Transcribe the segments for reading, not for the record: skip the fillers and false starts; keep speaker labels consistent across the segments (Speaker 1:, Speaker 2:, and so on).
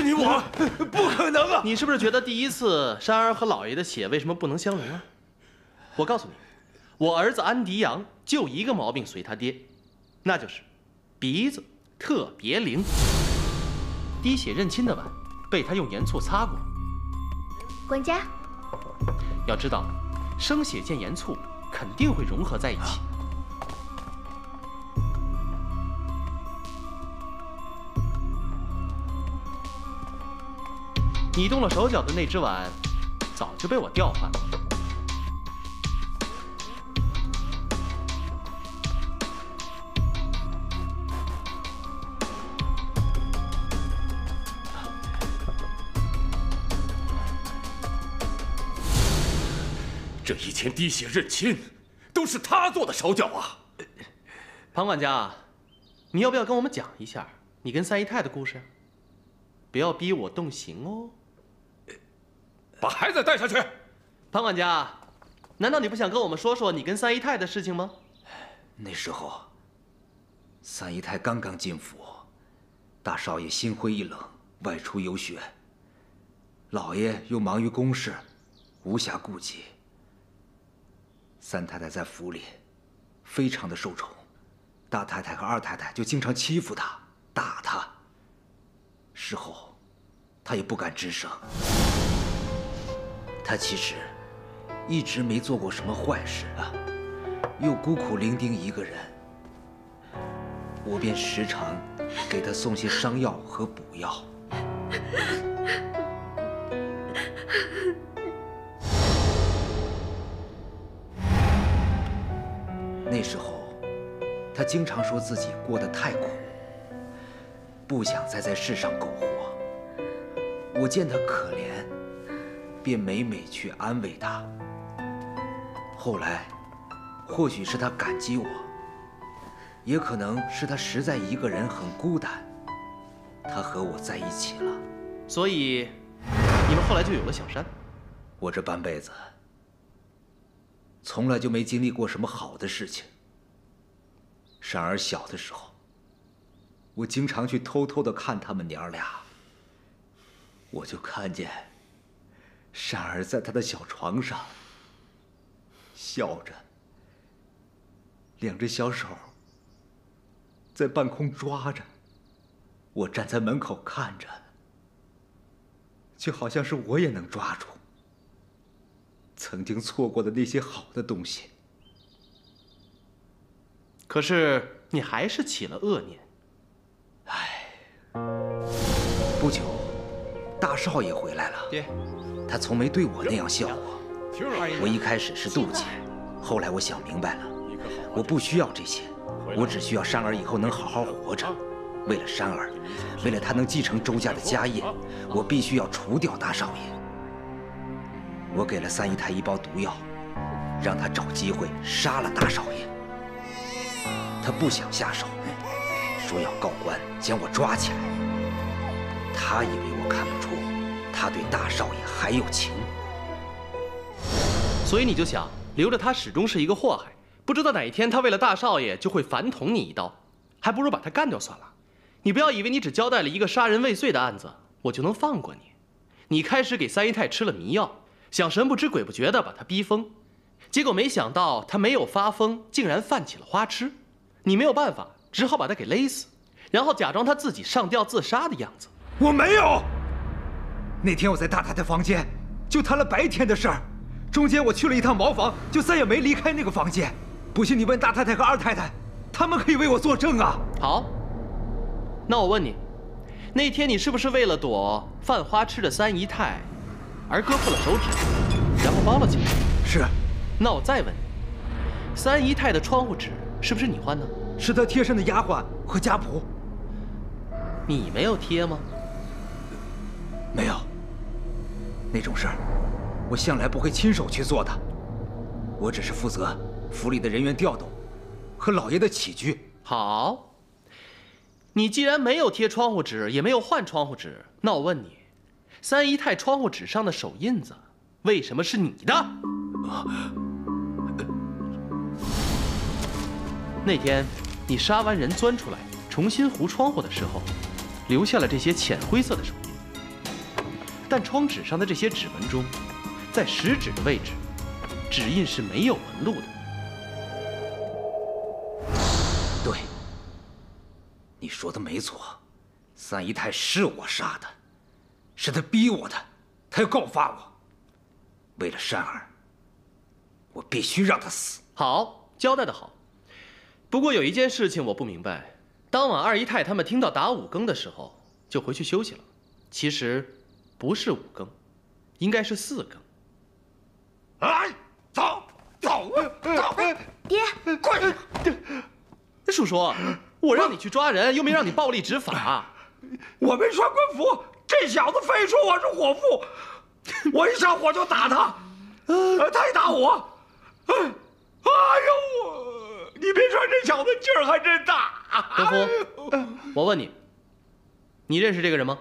Speaker 1: 你我不可能啊！
Speaker 2: 你是不是觉得第一次珊儿和老爷的血为什么不能相容啊？我告诉你，我儿子安迪阳就一个毛病随他爹，那就是鼻子特别灵。滴血认亲的碗被他用盐醋擦过。
Speaker 3: 管家，
Speaker 2: 要知道，生血见盐醋肯定会融合在一起。你动了手脚的那只碗，早就被我调换了。
Speaker 1: 这以前滴血认亲，都是他做的手脚啊！
Speaker 2: 庞管家，你要不要跟我们讲一下你跟三姨太的故事？不要逼我动刑哦。
Speaker 1: 把孩子带下去。
Speaker 2: 庞管家，难道你不想跟我们说说你跟三姨太的事情吗？
Speaker 4: 那时候，三姨太刚刚进府，大少爷心灰意冷，外出游学。老爷又忙于公事，无暇顾及。三太太在府里，非常的受宠，大太太和二太太就经常欺负她、打她。事后，她也不敢吱声。她其实一直没做过什么坏事啊，又孤苦伶仃一个人，我便时常给她送些伤药和补药。那时候，她经常说自己过得太苦，不想再在世上苟活。我见她可怜，便每每去安慰她。后来，或许是她感激我，也可能是她实在一个人很孤单，她和我在一起了。
Speaker 2: 所以，你们后来就有了小山。
Speaker 4: 我这半辈子，从来就没经历过什么好的事情。珊儿小的时候，我经常去偷偷的看他们娘俩。我就看见珊儿在她的小床上笑着，两只小手在半空抓着。我站在门口看着，就好像是我也能抓住曾经错过的那些好的东西。
Speaker 2: 可是你还是起了恶念。
Speaker 4: 不久，大少爷回来了。
Speaker 2: 爹，
Speaker 4: 他从没对我那样笑我。我一开始是妒忌，后来我想明白了，我不需要这些，我只需要珊儿以后能好好活着。为了珊儿，为了她能继承周家的家业，我必须要除掉大少爷。我给了三姨太一包毒药，让她找机会杀了大少爷。她不想下手，说要告官将我抓起来。她以为我看不出，她对大少爷还有情。
Speaker 2: 所以你就想留着他始终是一个祸害，不知道哪一天他为了大少爷就会反捅你一刀，还不如把他干掉算了。你不要以为你只交代了一个杀人未遂的案子，我就能放过你。你开始给三姨太吃了迷药，想神不知鬼不觉地把她逼疯，结果没想到她没有发疯，竟然犯起了花痴。你没有办法，只好把她给勒死，然后假装她自己上吊自杀的样子。
Speaker 4: 我没有。那天我在大太太房间，就谈了白天的事儿，中间我去了一趟茅房，就再也没离开那个房间。不信你问大太太和二太太，他们可以为我作证啊。
Speaker 2: 好，那我问你，那天你是不是为了躲犯花痴的三姨太，而割破了手指，然后包了起来？
Speaker 4: 是。
Speaker 2: 那我再问你，三姨太的窗户纸是不是你换的？
Speaker 4: 是她贴身的丫鬟和家仆。
Speaker 2: 你没有贴吗？
Speaker 4: 没有。那种事儿，我向来不会亲手去做的。我只是负责府里的人员调动和老爷的起居。
Speaker 2: 好，你既然没有贴窗户纸，也没有换窗户纸，那我问你，三姨太窗户纸上的手印子为什么是你的？那天你杀完人钻出来，重新糊窗户的时候，留下了这些浅灰色的手印。 但窗纸上的这些指纹中，在食指的位置，指印是没有纹路的。
Speaker 4: 对，你说的没错，三姨太是我杀的，是他逼我的，他要告发我。为了珊儿，我必须让他死。
Speaker 2: 好，交代的好。不过有一件事情我不明白，当晚二姨太他们听到打5更的时候，就回去休息了。其实不是5更，应该是4更。
Speaker 1: 哎，走！
Speaker 3: 爹，
Speaker 1: 滚！
Speaker 2: 叔叔，我让你去抓人，又没让你暴力执法。
Speaker 5: 我没穿官服，这小子非说我是伙夫，我一上火就打他，他也打我。哎呦，你别说这小子劲儿还真大。
Speaker 2: 德福，我问你，你认识这个人吗？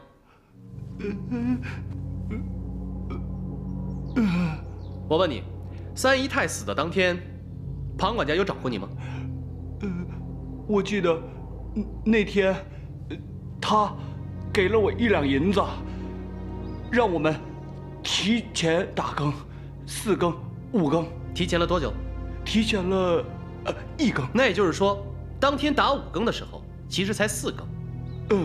Speaker 2: 我问你，三姨太死的当天，庞管家有找过你吗？
Speaker 5: 我记得那天，他给了我1两银子，让我们提前打更，4更、5更。
Speaker 2: 提前了多久？
Speaker 5: 提前了1更。
Speaker 2: 那也就是说，当天打5更的时候，其实才4更。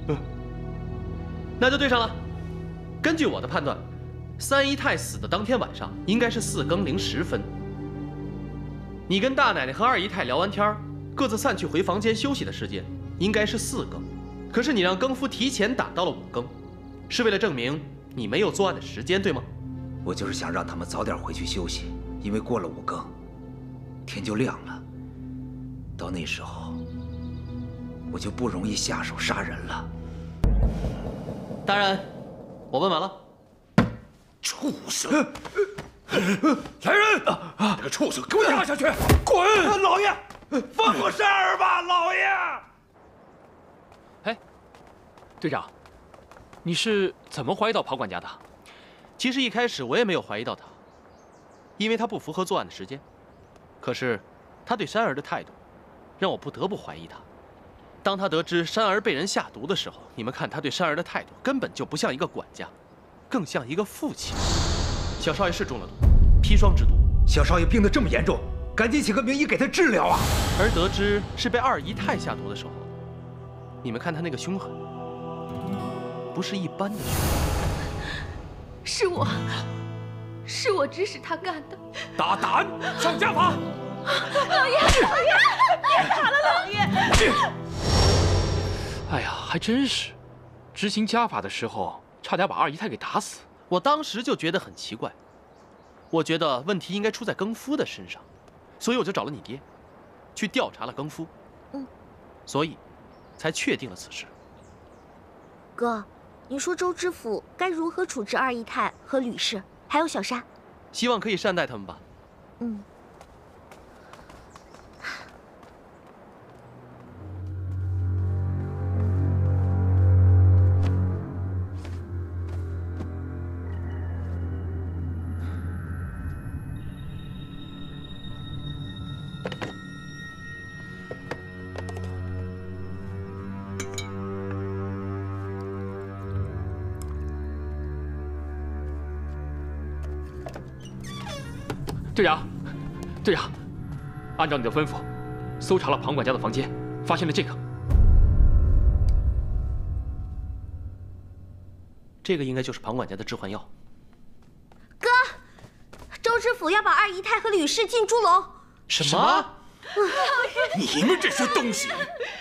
Speaker 2: 那就对上了。根据我的判断，三姨太死的当天晚上应该是4更0时分。你跟大奶奶和二姨太聊完天，各自散去回房间休息的时间应该是4更。可是你让更夫提前打到了5更，是为了证明你没有作案的时间，对吗？
Speaker 4: 我就是想让他们早点回去休息，因为过了5更，天就亮了。到那时候，我就不容易下手杀人了。
Speaker 2: 大人，我问完了。
Speaker 1: 畜生！来人！这个畜生，给我压下去！
Speaker 5: 滚！老爷，放过珊儿吧，老爷！
Speaker 6: 哎，队长，你是怎么怀疑到庞管家的？
Speaker 2: 其实一开始我也没有怀疑到他，因为他不符合作案的时间。可是，他对珊儿的态度，让我不得不怀疑他。当他得知珊儿被人下毒的时候，你们看他对珊儿的态度，根本就不像一个管家，更像一个父亲。小少爷是中了毒，砒霜之毒。
Speaker 4: 小少爷病得这么严重，赶紧请个名医给他治疗啊！
Speaker 2: 而得知是被二姨太下毒的时候，你们看他那个凶狠，不是一般的凶狠。
Speaker 3: 是我指使他干的。
Speaker 1: 大胆上家法！
Speaker 3: 老爷，别打了，老爷！
Speaker 6: 哎呀，还真是，执行家法的时候，差点把二姨太给打死。
Speaker 2: 我当时就觉得很奇怪，我觉得问题应该出在更夫的身上，所以我就找了你爹，去调查了更夫。所以才确定了此事。
Speaker 3: 哥，你说周知府该如何处置二姨太和吕氏，还有小沙？
Speaker 2: 希望可以善待他们吧。
Speaker 6: 队长，队长，按照你的吩咐，搜查了庞管家的房间，发现了这个。
Speaker 2: 这个应该就是庞管家的致幻药。
Speaker 3: 哥，周知府要把二姨太和吕氏进猪笼。
Speaker 2: 什么？
Speaker 1: 你们这些东西！
Speaker 3: 老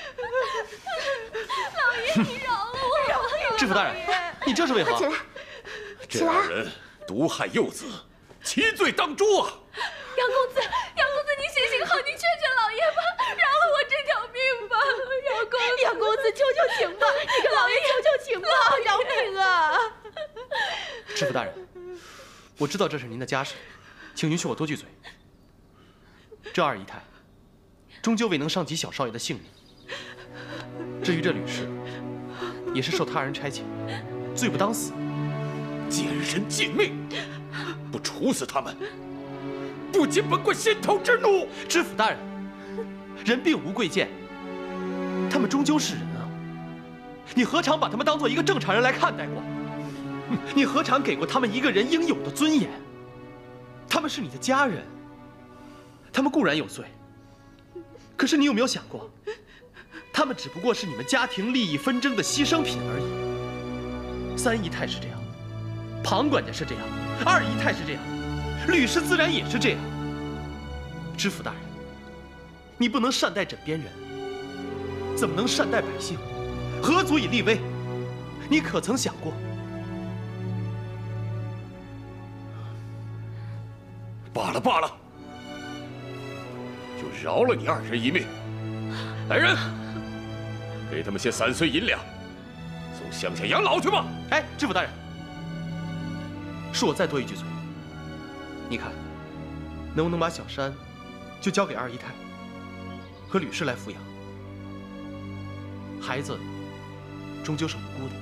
Speaker 3: 爷，你饶了我！
Speaker 2: 知府大人，你这是为何？
Speaker 3: 起来，
Speaker 1: 这2人毒害幼子，其罪当诛啊！
Speaker 3: 杨公子，你行好，你劝劝老爷吧，饶了我这条命吧！杨公子，求情吧，你跟老爷求情吧，饶命啊！
Speaker 2: 知府大人，我知道这是您的家事，请允许我多句嘴。这二姨太，终究未能伤及小少爷的性命。至于这吕氏，也是受他人差遣，罪不当死。
Speaker 1: 贱人贱命，不处死他们，不解本官心头之怒。
Speaker 2: 知府大人，人并无贵贱，他们终究是人啊，你何尝把他们当做一个正常人来看待过？ 你何尝给过他们一个人应有的尊严？他们是你的家人，他们固然有罪，可是你有没有想过，他们只不过是你们家庭利益纷争的牺牲品而已。三姨太是这样，庞管家是这样，二姨太是这样，律师自然也是这样。知府大人，你不能善待枕边人，怎么能善待百姓？何足以立威？你可曾想过？
Speaker 1: 罢了罢了，就饶了你二人一命。来人，给他们些3岁银两，送乡下养老去吧。
Speaker 2: 哎，知府大人，恕我再多一句嘴，你看，能不能把小山就交给二姨太和吕氏来抚养？孩子终究是无辜的。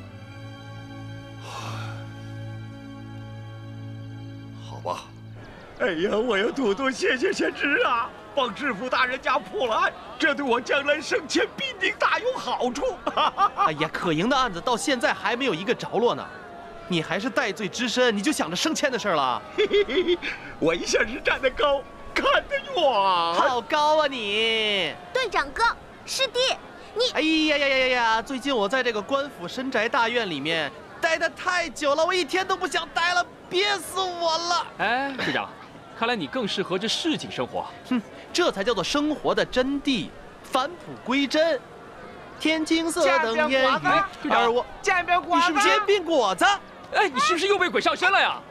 Speaker 1: 好吧。
Speaker 7: 哎呀，我要多多谢谢贤侄啊，帮知府大人家破了案，这对我将来升迁必定大有好处。
Speaker 2: 哎呀，可盈的案子到现在还没有一个着落呢，你还是戴罪之身，你就想着升迁的事了？
Speaker 7: 嘿嘿嘿，我一向是站得高，看得远。
Speaker 2: 好高啊你！
Speaker 3: 队长哥，师弟，你……
Speaker 2: 哎呀呀呀呀呀！最近我在这个官府深宅大院里面待得太久了，我一天都不想待了，憋死我了。
Speaker 6: 哎，队长。看来你更适合这市井生活。
Speaker 2: 哼，这才叫做生活的真谛，返璞归真。天青色等烟雨，而我
Speaker 8: 煎饼果子，
Speaker 2: 你是不是煎饼果子？
Speaker 6: 哎，你是不是又被鬼上身了呀？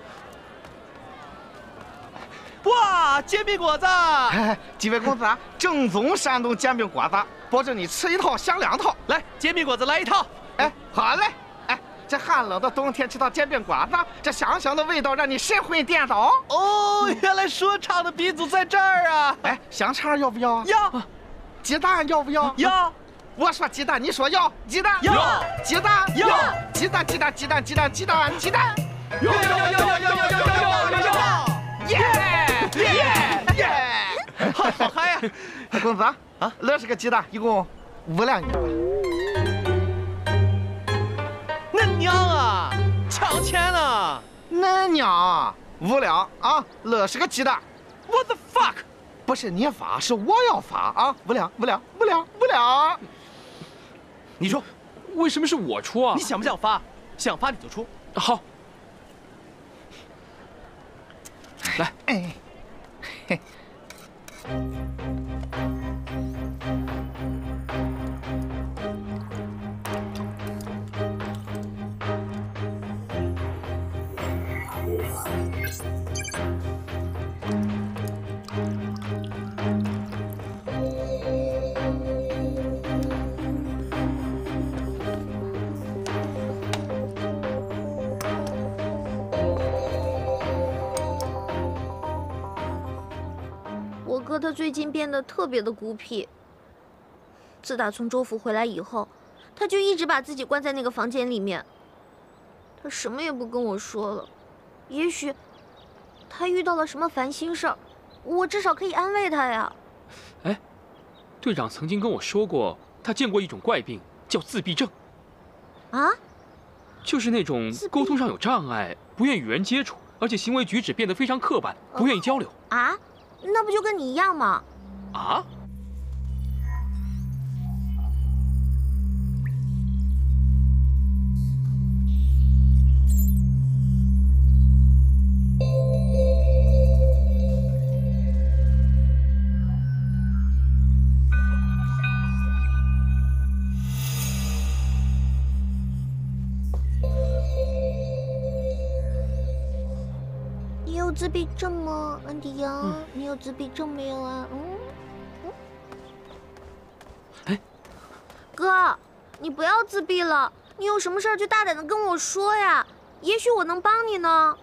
Speaker 2: 哇，煎饼果子！
Speaker 8: 哎，几位公子，正宗山东煎饼果子，保证你吃一套享2套。
Speaker 2: 来，煎饼果子来一套。
Speaker 8: 哎，好嘞。这寒冷的冬天吃到煎饼果子，这香香的味道让你神魂颠倒。
Speaker 2: 哦，原来说唱的鼻祖在这儿啊！
Speaker 8: 哎，香肠要不要？
Speaker 2: 要。
Speaker 8: 鸡蛋要不要？
Speaker 2: 要。
Speaker 8: 我说鸡蛋，你说要。鸡蛋
Speaker 2: 要。
Speaker 8: 鸡蛋
Speaker 2: 要。
Speaker 8: 鸡蛋鸡蛋鸡蛋鸡蛋鸡蛋鸡蛋。
Speaker 2: 要！
Speaker 8: 耶耶耶！
Speaker 2: 好嗨呀！
Speaker 8: 公子啊，这是个鸡蛋，一共5两银子。
Speaker 2: 恁娘啊，抢钱呢！
Speaker 8: 恁娘5两啊，这是个鸡蛋。
Speaker 2: What the fuck？
Speaker 8: 不是你发，是我要发啊！5两。
Speaker 2: 你出，
Speaker 6: 为什么是我出啊？
Speaker 2: 你想不想发？想发你就出。
Speaker 6: 好。来，
Speaker 8: 哎，嘿。
Speaker 3: 我哥他最近变得特别的孤僻。自打从州府回来以后，他就一直把自己关在那个房间里面。他什么也不跟我说了。也许他遇到了什么烦心事儿，我至少可以安慰他呀。
Speaker 6: 哎，队长曾经跟我说过，他见过一种怪病，叫自闭症。
Speaker 3: 啊？
Speaker 6: 就是那种沟通上有障碍，不愿与人接触，而且行为举止变得非常刻板，不愿意交流。
Speaker 3: 啊？那不就跟你一样吗？
Speaker 6: 啊？
Speaker 3: 你有自闭症吗，安迪呀？你有自闭症没有啊？
Speaker 6: 哎，
Speaker 3: 哥，你不要自闭了，你有什么事儿就大胆的跟我说呀，也许我能帮你呢。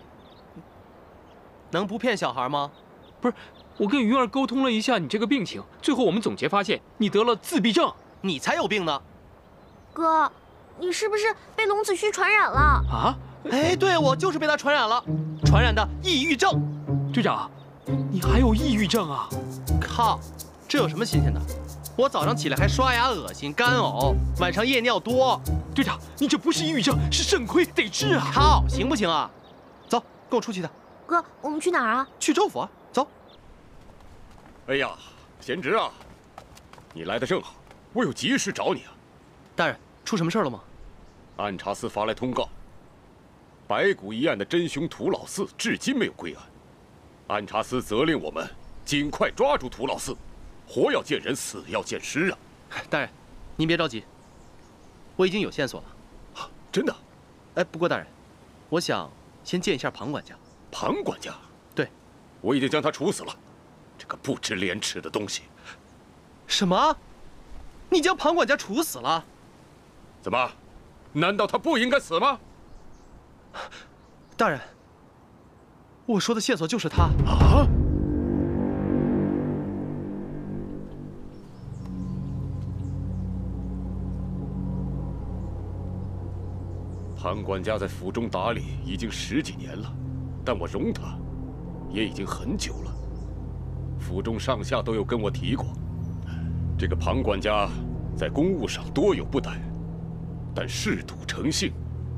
Speaker 2: 能不骗小孩吗？
Speaker 6: 不是，我跟云儿沟通了一下你这个病情，最后我们总结发现你得了自闭症。
Speaker 2: 你才有病呢！
Speaker 3: 哥，你是不是被龙子虚传染了？
Speaker 6: 啊？
Speaker 2: 哎，对，我就是被他传染了，传染的抑郁症。
Speaker 6: 队长，你还有抑郁症啊？
Speaker 2: 靠，这有什么新鲜的？ 我早上起来还刷牙恶心、干呕，晚上夜尿多。
Speaker 6: 队长，你这不是抑郁症，是肾亏，得治啊！
Speaker 2: 好，行不行啊？走，跟我出去的。
Speaker 3: 哥，我们去哪儿啊？
Speaker 2: 去州府啊，走。
Speaker 1: 哎呀，贤侄啊，你来的正好，我有急事找你啊。
Speaker 2: 大人，出什么事了吗？
Speaker 1: 按察司发来通告，白骨一案的真凶涂老四至今没有归案，按察司责令我们尽快抓住涂老四，活要见人，死要见尸啊！
Speaker 2: 大人，您别着急，我已经有线索了。
Speaker 1: 啊，真的？
Speaker 2: 哎，不过大人，我想先见一下庞管家。
Speaker 1: 庞管家？
Speaker 2: 对，
Speaker 1: 我已经将他处死了，这个不知廉耻的东西！
Speaker 2: 什么？你将庞管家处死了？
Speaker 1: 怎么？难道他不应该死吗？
Speaker 2: 大人，我说的线索就是他。
Speaker 1: 啊！庞管家在府中打理已经10几年了，但我容他也已经很久了。府中上下都有跟我提过，这个庞管家在公务上多有不逮，但嗜赌成性。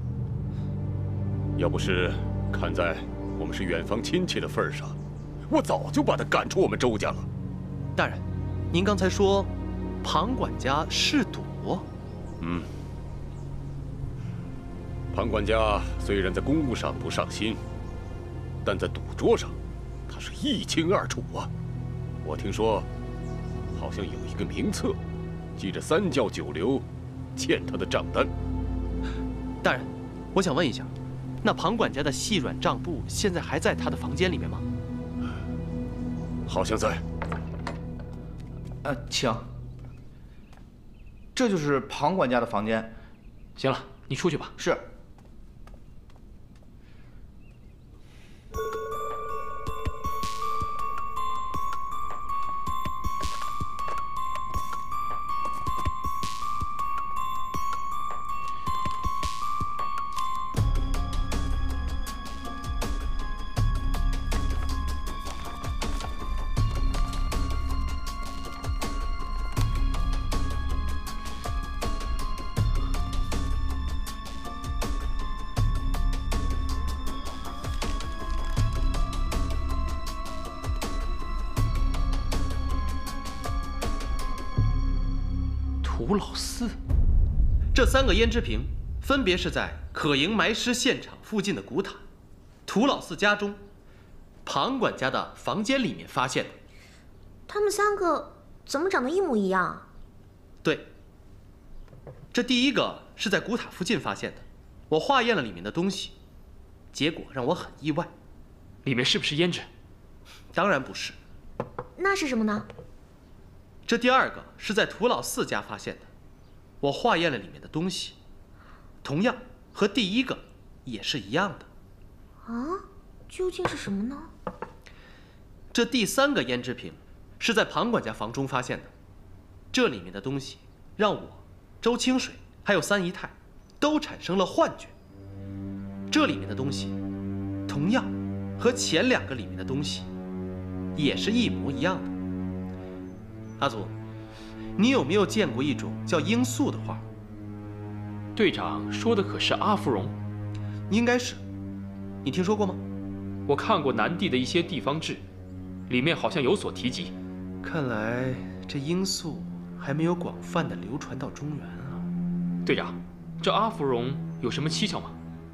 Speaker 1: 要不是看在我们是远房亲戚的份上，我早就把他赶出我们周家了。
Speaker 2: 大人，您刚才说庞管家嗜赌？
Speaker 1: 嗯。庞管家虽然在公务上不上心，但在赌桌上，他是一清二楚啊。我听说，好像有一个名册，记着3教9流欠他的账单。
Speaker 2: 大人，我想问一下，那庞管家的细软账簿现在还在他的房间里面吗？
Speaker 1: 好像在。
Speaker 9: 请。这就是庞管家的房间。
Speaker 6: 行了，你出去吧。
Speaker 9: 是。
Speaker 6: 涂老四，
Speaker 2: 这3个胭脂瓶分别是在可盈埋尸现场附近的古塔、涂老四家中、庞管家的房间里面发现的。
Speaker 3: 他们3个怎么长得一模一样啊？
Speaker 2: 对，这第一个是在古塔附近发现的，我化验了里面的东西，结果让我很意外。
Speaker 6: 里面是不是胭脂？
Speaker 2: 当然不是。
Speaker 3: 那是什么呢？
Speaker 2: 这第2个是在涂老四家发现的，我化验了里面的东西，同样和第一个也是一样的。
Speaker 3: 啊，究竟是什么呢？
Speaker 2: 这第3个胭脂瓶是在庞管家房中发现的，这里面的东西让我、周清水还有3姨太都产生了幻觉。这里面的东西同样和前2个里面的东西也是一模一样的。阿祖，你有没有见过一种叫罂粟的画？
Speaker 6: 队长说的可是阿芙蓉？
Speaker 2: 应该是。你听说过吗？
Speaker 6: 我看过南地的一些地方志，里面好像有所提及。
Speaker 2: 看来这罂粟还没有广泛的流传到中原啊。
Speaker 6: 队长，这阿芙蓉有什么蹊跷吗？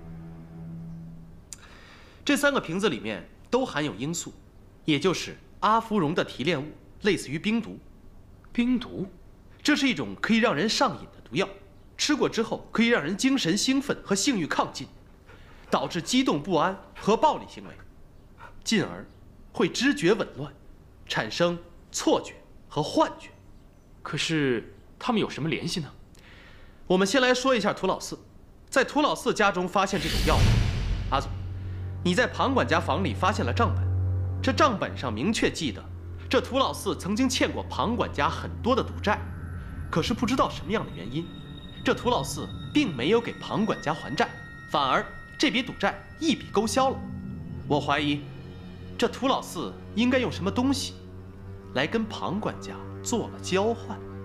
Speaker 2: 这3个瓶子里面都含有罂粟，也就是阿芙蓉的提炼物，类似于冰毒。
Speaker 6: 冰毒，
Speaker 2: 这是一种可以让人上瘾的毒药，吃过之后可以让人精神兴奋和性欲亢进，导致激动不安和暴力行为，进而会知觉紊乱，产生错觉和幻觉。
Speaker 6: 可是他们有什么联系呢？
Speaker 2: 我们先来说一下涂老四，在涂老四家中发现这种药物。阿祖，你在庞管家房里发现了账本，这账本上明确记得，这涂老四曾经欠过庞管家很多的赌债，可是不知道什么样的原因，这涂老四并没有给庞管家还债，反而这笔赌债一笔勾销了。我怀疑，这涂老四应该用什么东西来跟庞管家做了交换。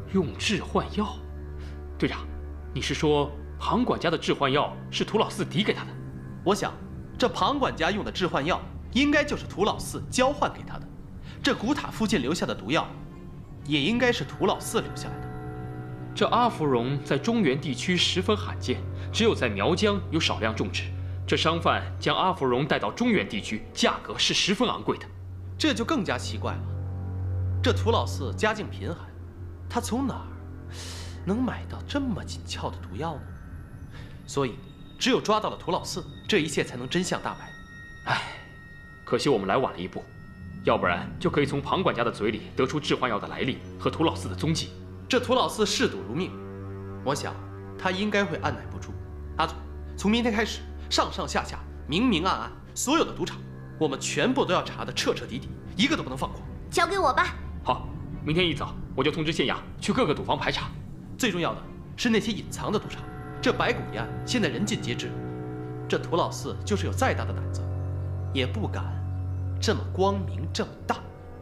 Speaker 6: 用致幻药。队长，你是说庞管家的致幻药是涂老四递给他的？
Speaker 2: 我想，这庞管家用的致幻药，应该就是涂老四交换给他的。这古塔附近留下的毒药，也应该是涂老四留下来的。
Speaker 6: 这阿芙蓉在中原地区十分罕见，只有在苗疆有少量种植。这商贩将阿芙蓉带到中原地区，价格是十分昂贵的。
Speaker 2: 这就更加奇怪了。这涂老四家境贫寒，他从哪儿能买到这么紧俏的毒药呢？所以，只有抓到了涂老四，这一切才能真相大白。
Speaker 6: 唉，可惜我们来晚了一步，要不然就可以从庞管家的嘴里得出致幻药的来历和涂老四的踪迹。
Speaker 2: 这涂老四嗜赌如命，我想他应该会按捺不住。阿祖，从明天开始，上上下下、明明暗暗，所有的赌场，我们全部都要查得彻彻底底，一个都不能放过。
Speaker 3: 交给我吧。
Speaker 6: 好，明天一早我就通知县衙去各个赌房排查。
Speaker 2: 最重要的是那些隐藏的赌场，这白骨一案现在人尽皆知，这涂老四就是有再大的胆子，也不敢这么光明正大。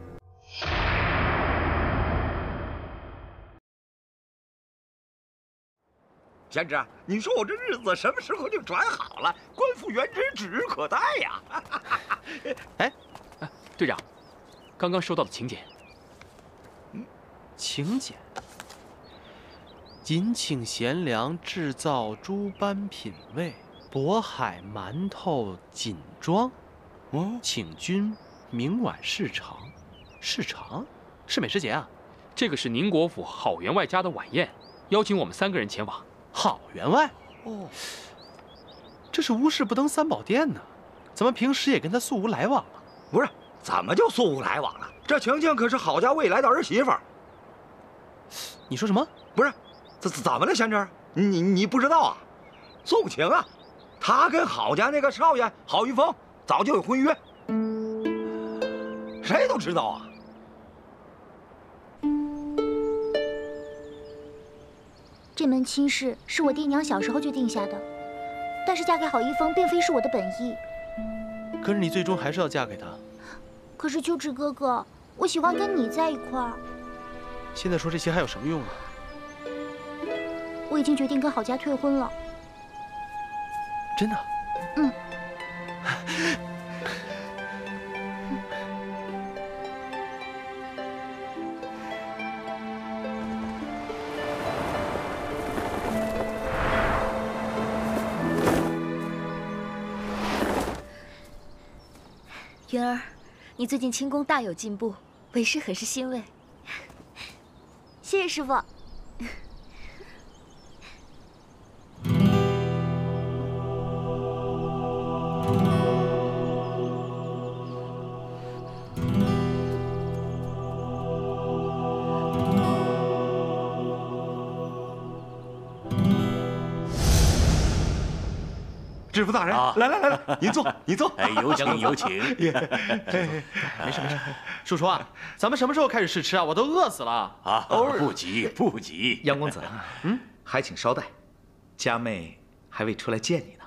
Speaker 7: 贤侄，你说我这日子什么时候就转好了？官复原职，指日可待呀！
Speaker 6: 哎，队长，刚刚收到的请柬。
Speaker 2: 请柬。谨请贤良制造诸般品味，渤海馒头锦装。请君明晚试尝。试尝？是美食节啊？
Speaker 6: 这个是宁国府郝员外家的晚宴，邀请我们3个人前往。
Speaker 2: 郝员外？哦，这是无事不登三宝殿呢，咱们平时也跟他素无来往啊。
Speaker 7: 不是，怎么就素无来往了？这晴晴可是郝家未来的儿媳妇。
Speaker 2: 你说什么？
Speaker 7: 不是，怎么了，贤侄？你不知道啊？宋晴啊，他跟郝家那个少爷郝玉峰早就有婚约，谁都知道啊。
Speaker 10: 这门亲事是我爹娘小时候就定下的，但是嫁给郝一峰并非是我的本意。
Speaker 2: 可是你最终还是要嫁给他。
Speaker 10: 可是秋池哥哥，我喜欢跟你在一块儿。
Speaker 2: 现在说这些还有什么用啊？
Speaker 10: 我已经决定跟郝家退婚了。
Speaker 2: 真的？
Speaker 10: 嗯。
Speaker 11: 云儿，你最近轻功大有进步，为师很是欣慰。
Speaker 10: 谢谢师傅。
Speaker 7: 知府大人，来，您坐，您坐。
Speaker 12: 哎，有请有请。
Speaker 2: 没事，叔叔啊，咱们什么时候开始试吃啊？我都饿死了
Speaker 12: 啊！不急不急。
Speaker 9: 杨公子，还请稍待，佳妹还未出来见你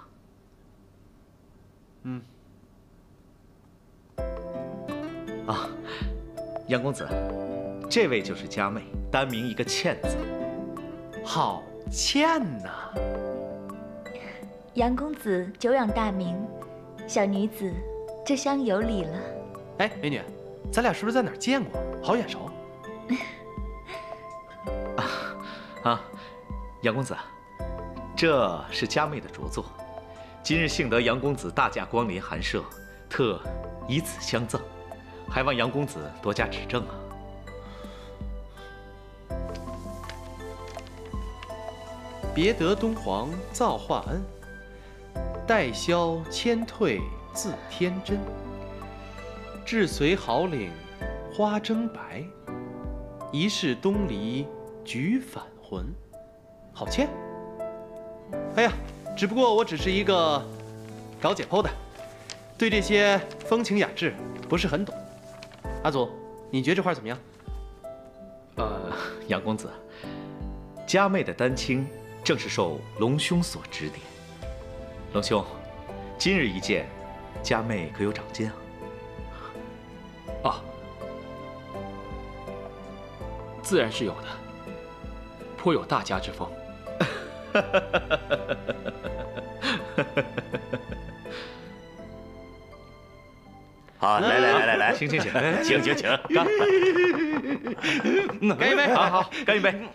Speaker 9: 呢。杨公子，这位就是佳妹，单名一个倩字。
Speaker 2: 好倩呐！
Speaker 11: 杨公子久仰大名，小女子这厢有礼了。
Speaker 2: 哎，美女，咱俩是不是在哪儿见过？好眼熟。
Speaker 9: 杨公子，这是佳妹的着作，今日幸得杨公子大驾光临寒舍，特以此相赠，还望杨公子多加指正啊。
Speaker 2: 别得东皇造化恩，待消谦退自天真。志随好岭花争白，一世东篱菊返魂。好倩。哎呀，只不过我只是一个搞解剖的，对这些风情雅致不是很懂。阿祖，你觉得这画怎么样？
Speaker 9: 杨公子，佳妹的丹青正是受龙兄所指点。龙兄，今日一见，佳妹可有长进啊？
Speaker 6: 自然是有的。 颇有大家之风。
Speaker 12: 好，来，
Speaker 9: 请，
Speaker 12: 请，
Speaker 9: 干一杯，好，干一杯。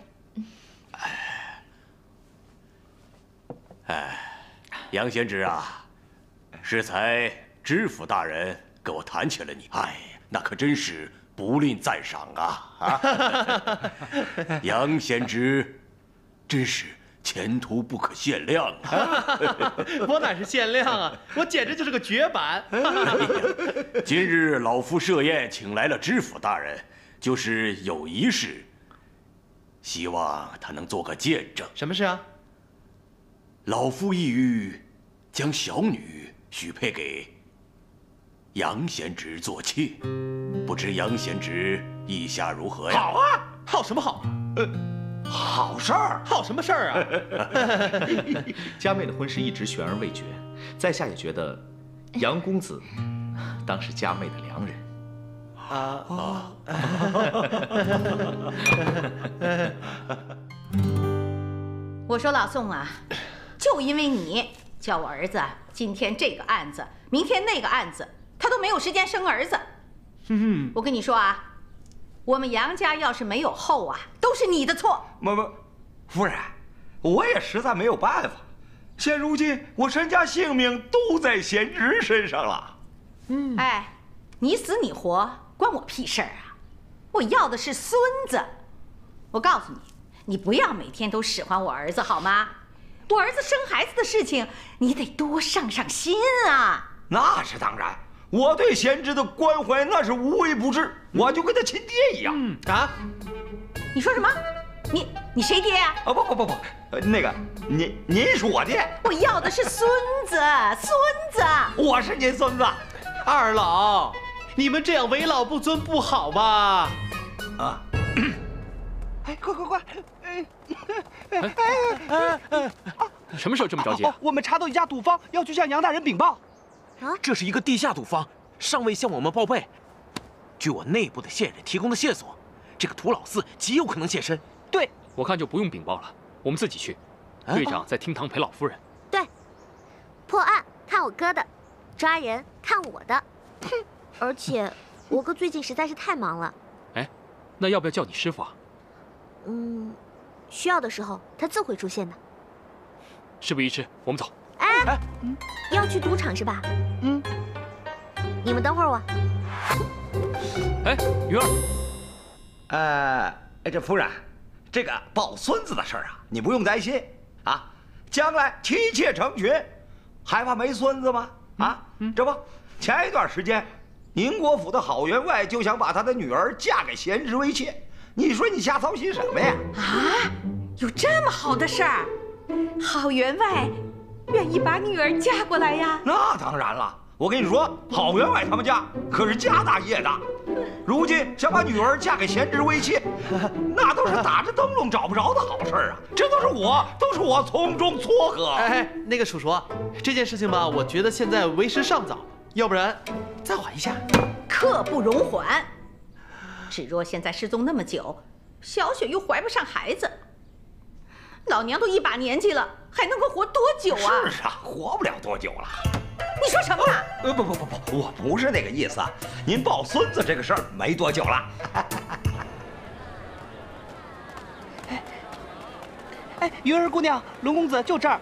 Speaker 12: 杨贤侄啊，适才知府大人跟我谈起了你，那可真是不吝赞赏啊！杨贤侄，真是前途不可限量啊！
Speaker 2: 我哪是限量啊，我简直就是个绝版。
Speaker 12: 今日老夫设宴请来了知府大人，就是有一事，希望他能做个见证。
Speaker 2: 什么事啊？
Speaker 12: 老夫意欲将小女许配给杨贤侄做妾，不知杨贤侄意下如何呀？
Speaker 2: 好啊，好什么好？
Speaker 7: 好事儿，
Speaker 2: 好什么事儿啊？
Speaker 9: 佳妹的婚事一直悬而未决，在下也觉得杨公子当是佳妹的良人。
Speaker 13: 我说老宋啊，就因为你叫我儿子今天这个案子，明天那个案子，他都没有时间生儿子。我跟你说啊，我们杨家要是没有后啊，都是你的错。
Speaker 7: 夫人，我也实在没有办法。现如今我身家性命都在贤侄身上了。
Speaker 13: 哎，你死你活关我屁事儿啊！我要的是孙子。我告诉你，你不要每天都使唤我儿子好吗？我儿子生孩子的事情，你得多上心啊。
Speaker 7: 那是当然，我对贤侄的关怀那是无微不至，我就跟他亲爹一样。
Speaker 13: 你说什么？你谁爹呀？
Speaker 7: 不，那个您是我爹。
Speaker 13: 我要的是孙子，
Speaker 7: 我是您孙子。
Speaker 2: 二老，你们这样为老不尊不好吧？
Speaker 8: 快！
Speaker 6: 什么时候这么着急？
Speaker 8: 我们查到一家赌坊，要去向杨大人禀报。
Speaker 14: 这是一个地下赌坊，尚未向我们报备。据我内部的线人提供的线索，这个涂老四极有可能现身。
Speaker 8: 对，
Speaker 6: 我看就不用禀报了，我们自己去。队长在厅堂陪老夫人。
Speaker 3: 对，破案看我哥的，抓人看我的。而且我哥最近实在是太忙了。
Speaker 6: 哎，那要不要叫你师傅啊？
Speaker 3: 需要的时候他自会出现的。
Speaker 6: 事不宜迟，我们走。
Speaker 3: 要去赌场是吧？你们等会儿我。
Speaker 6: 云
Speaker 7: 儿。这夫人，这个抱孙子的事儿啊，你不用担心啊，将来妻妾成群，还怕没孙子吗？这不，前一段时间，宁国府的郝员外就想把他的女儿嫁给贤侄为妾，你说你瞎操心什么呀？
Speaker 13: 有这么好的事儿？郝员外愿意把女儿嫁过来呀？
Speaker 7: 那当然了，我跟你说，郝员外他们家可是家大业大，如今想把女儿嫁给贤侄为妾，那都是打着灯笼找不着的好事啊！这都是我从中撮合。
Speaker 2: 那个叔叔，这件事情吧，我觉得现在为时尚早，要不然再缓一下。
Speaker 13: 刻不容缓。芷若现在失踪那么久，小雪又怀不上孩子，老娘都一把年纪了，还能够活多久啊？
Speaker 7: 是啊，活不了多久了。
Speaker 13: 你说什么呢？
Speaker 7: 不，我不是那个意思啊。您抱孙子这个事儿没多久了。
Speaker 8: 云儿姑娘，龙公子就这儿。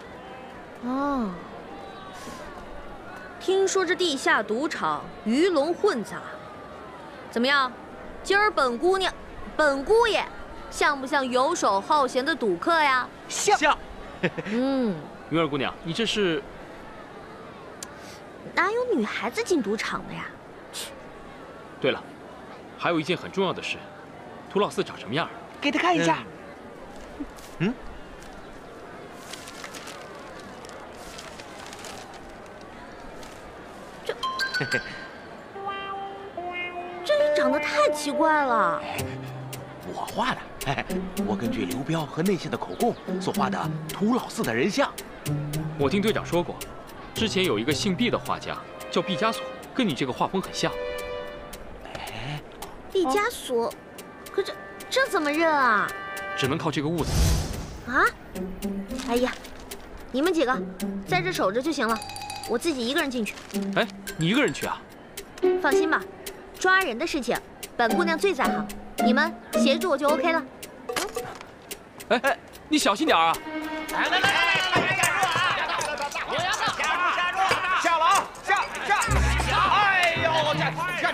Speaker 3: 听说这地下赌场鱼龙混杂，怎么样？今儿本姑爷像不像游手好闲的赌客呀？
Speaker 14: 像。
Speaker 6: 云儿姑娘，你这是？
Speaker 3: 哪有女孩子进赌场的呀？
Speaker 6: 对了，还有一件很重要的事，涂老四长什么样？
Speaker 8: 给他看一下。
Speaker 3: 这人长得太奇怪了。
Speaker 14: 我画的，我根据刘彪和内线的口供所画的涂老四的人像。
Speaker 6: 我听队长说过，之前有一个姓毕的画家叫毕加索，跟你这个画风很像。
Speaker 3: 毕加索，可这怎么认啊？
Speaker 6: 只能靠这个屋子。
Speaker 3: 啊？哎呀，你们几个在这守着就行了，我自己一个人进去。
Speaker 6: 哎，你一个人去啊？
Speaker 3: 放心吧，抓人的事情本姑娘最在行，你们协助我就 OK 了。
Speaker 6: 哎，你小心点啊！
Speaker 8: 来，下了啊，下！哎呦，这，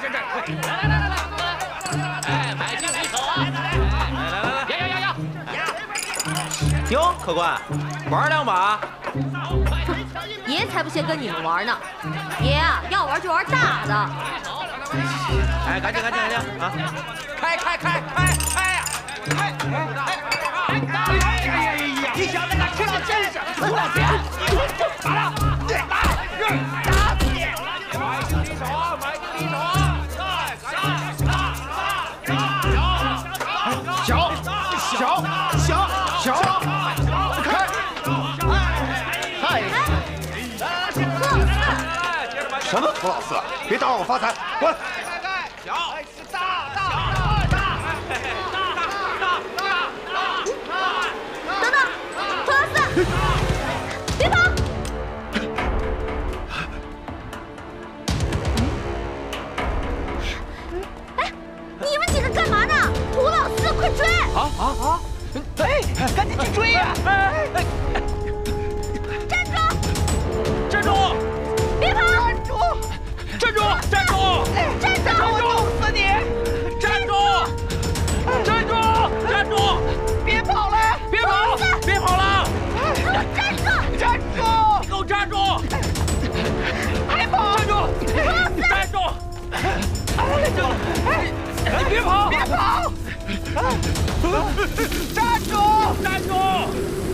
Speaker 14: 哎，买进离手啊！来，呀！
Speaker 9: 哟，客官，玩两把。
Speaker 3: 爷才不屑跟你们玩呢，爷啊，要玩就玩大的。
Speaker 14: 哎，赶紧啊！
Speaker 8: 开呀！你小子敢吃了真是！多少钱？打！买进离手啊！小，开！嗨！
Speaker 15: 什么涂老四？别打扰我发财，滚！
Speaker 3: 等等，涂老四，别跑！哎，你们几个干嘛呢？涂老四，快追！
Speaker 14: 啊！哎，赶紧去追呀！
Speaker 3: 站住！别跑！
Speaker 14: 站住！
Speaker 3: 我
Speaker 14: 弄死你！站住！
Speaker 8: 别跑了！
Speaker 14: 别跑了！
Speaker 8: 站住！
Speaker 14: 给我站住！
Speaker 8: 别跑！
Speaker 14: 站住！你别跑！
Speaker 8: 站住！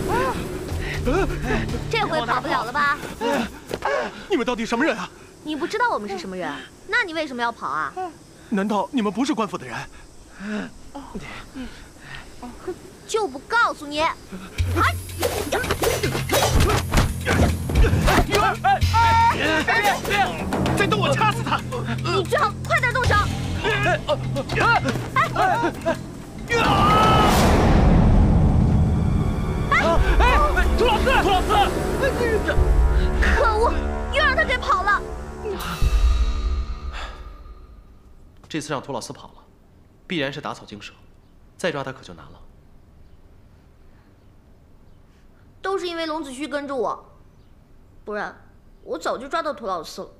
Speaker 3: 这回跑不了了吧？
Speaker 5: 你们到底什么人啊？
Speaker 3: 你不知道我们是什么人，那你为什么要跑啊？
Speaker 5: 难道你们不是官府的人？
Speaker 3: 就不告诉你！
Speaker 14: 别！再动我掐死他！
Speaker 3: 你最好快点动手！
Speaker 14: 涂老四！
Speaker 3: 可恶，又让他给跑了！
Speaker 2: 这次让涂老四跑了，必然是打草惊蛇，再抓他可就难了。
Speaker 3: 都是因为龙子旭跟着我，不然我早就抓到涂老四了。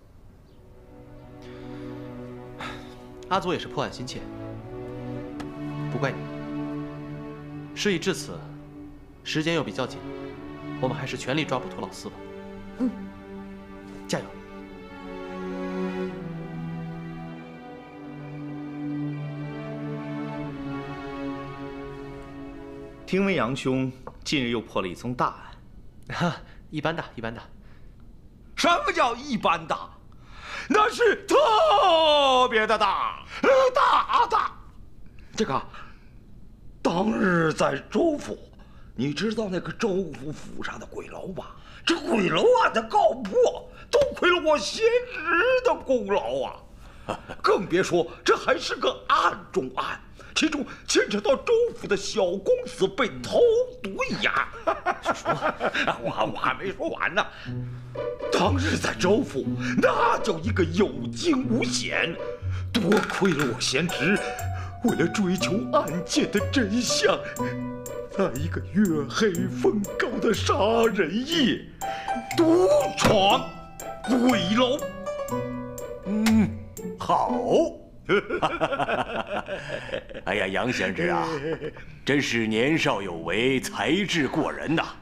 Speaker 2: 阿祖也是破案心切，不怪你。事已至此，时间又比较紧，我们还是全力抓捕涂老四吧。加油！
Speaker 9: 听闻杨兄近日又破了一宗大案，
Speaker 2: 哈，一般大。
Speaker 7: 什么叫一般大？那是特别的大，大。这个，当日在州府，你知道那个州府府上的鬼楼吧？这鬼楼案的告破，多亏了我贤侄的功劳啊！更别说这还是个案中案，其中牵扯到州府的小公子被投毒哑。我还没说完呢。当日在州府，那叫一个有惊无险，多亏了我贤侄，为了追求案件的真相，在一个月黑风高的杀人夜，独闯鬼楼。
Speaker 12: 好。哎呀，杨贤侄啊，真是年少有为，才智过人呐。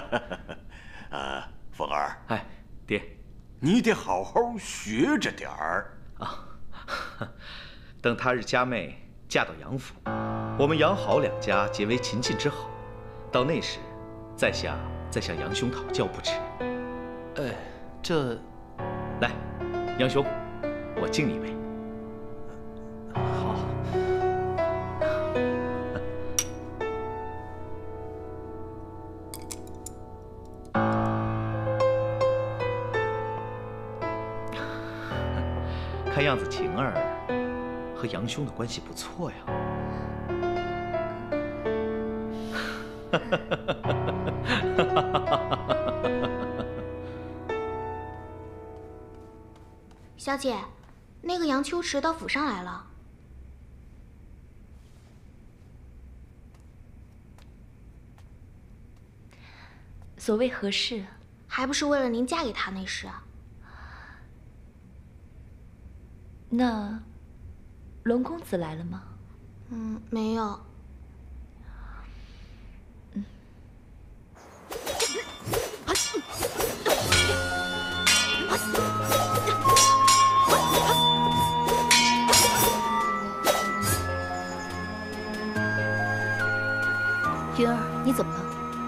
Speaker 12: 凤儿，
Speaker 9: 哎，爹，
Speaker 12: 你得好好学着点儿
Speaker 9: 啊。等他日佳妹嫁到杨府，我们杨郝两家结为秦晋之好，到那时，再向杨兄讨教不迟。
Speaker 2: 这，
Speaker 9: 来，杨兄，我敬你一杯。
Speaker 2: 好。
Speaker 9: 看样子晴儿和杨兄的关系不错呀。
Speaker 10: 小姐，那个杨秋池到府上来了。
Speaker 11: 所谓何事？
Speaker 10: 还不是为了您嫁给他那事啊。
Speaker 11: 那龙公子来了吗？
Speaker 10: 没有。
Speaker 11: 云儿，你怎么了？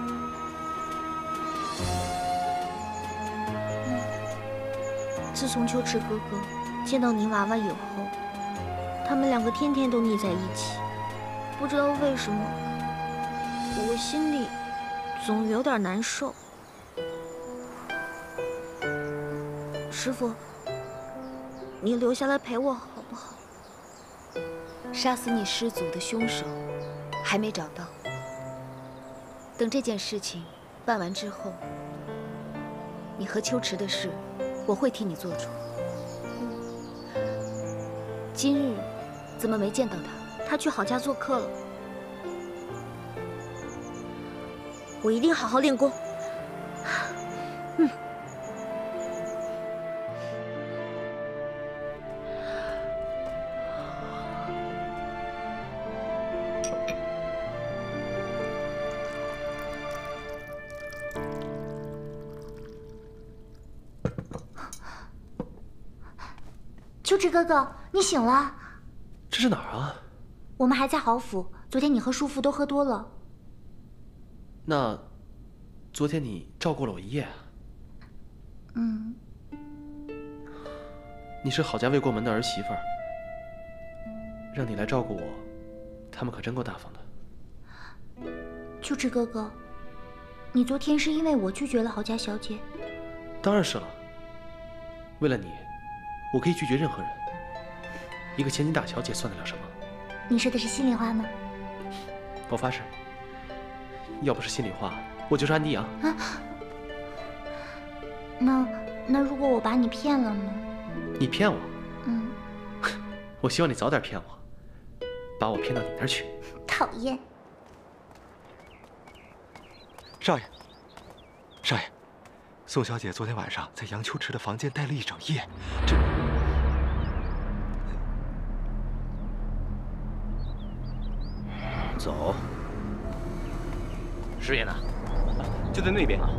Speaker 3: 自从秋池哥哥见到宁娃娃以后，他们两个天天都腻在一起，不知道为什么，我心里总有点难受。师傅，你留下来陪我好不好？
Speaker 11: 杀死你师祖的凶手还没找到，等这件事情办完之后，你和秋池的事，我会替你做主。今日怎么没见到他？
Speaker 3: 他去郝家做客了。我一定好好练功。
Speaker 10: 秋池哥哥，你醒了。
Speaker 2: 这是哪儿啊？
Speaker 10: 我们还在郝府。昨天你和叔父都喝多了。
Speaker 2: 那，昨天你照顾了我一夜啊？你是郝家未过门的儿媳妇儿，让你来照顾我，他们可真够大方的。
Speaker 10: 秋池哥哥，你昨天是因为我拒绝了郝家小姐？
Speaker 2: 当然是了。为了你，我可以拒绝任何人。一个千金大小姐算得了什么？
Speaker 10: 你说的是心里话吗？
Speaker 2: 我发誓，要不是心里话，我就是安迪阳。
Speaker 10: 那如果我把你骗了呢？
Speaker 2: 你骗我？我希望你早点骗我，把我骗到你那儿去。
Speaker 10: 讨厌。
Speaker 15: 少爷，少爷，宋小姐昨天晚上在杨秋池的房间待了一整夜，这……
Speaker 14: 走。师爷呢？就在那边啊。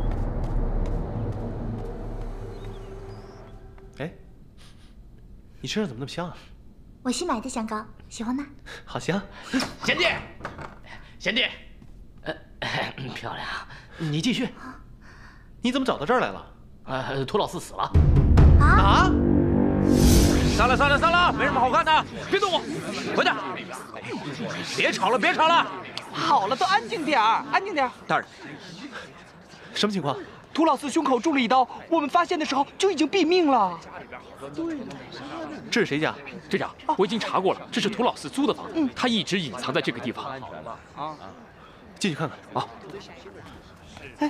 Speaker 2: 哎，你身上怎么那么香啊？
Speaker 10: 我新买的香膏，喜欢吗？
Speaker 2: 好香。
Speaker 14: 贤弟，贤弟，漂亮。
Speaker 2: 你继续。你怎么找到这儿来了？
Speaker 14: 涂老四死了。
Speaker 2: 啊！
Speaker 14: 散了，散了，散了！没什么好看的，别动我，回去！别吵了，别吵了！
Speaker 5: 好了，都安静点儿，安静点儿。
Speaker 14: 大人，
Speaker 2: 什么情况？
Speaker 5: 涂老四胸口中了一刀，我们发现的时候就已经毙命了。
Speaker 2: 这是谁家？
Speaker 6: 这家我已经查过了，这是涂老四租的房，他一直隐藏在这个地方。
Speaker 2: 进去看看啊。
Speaker 5: 哎，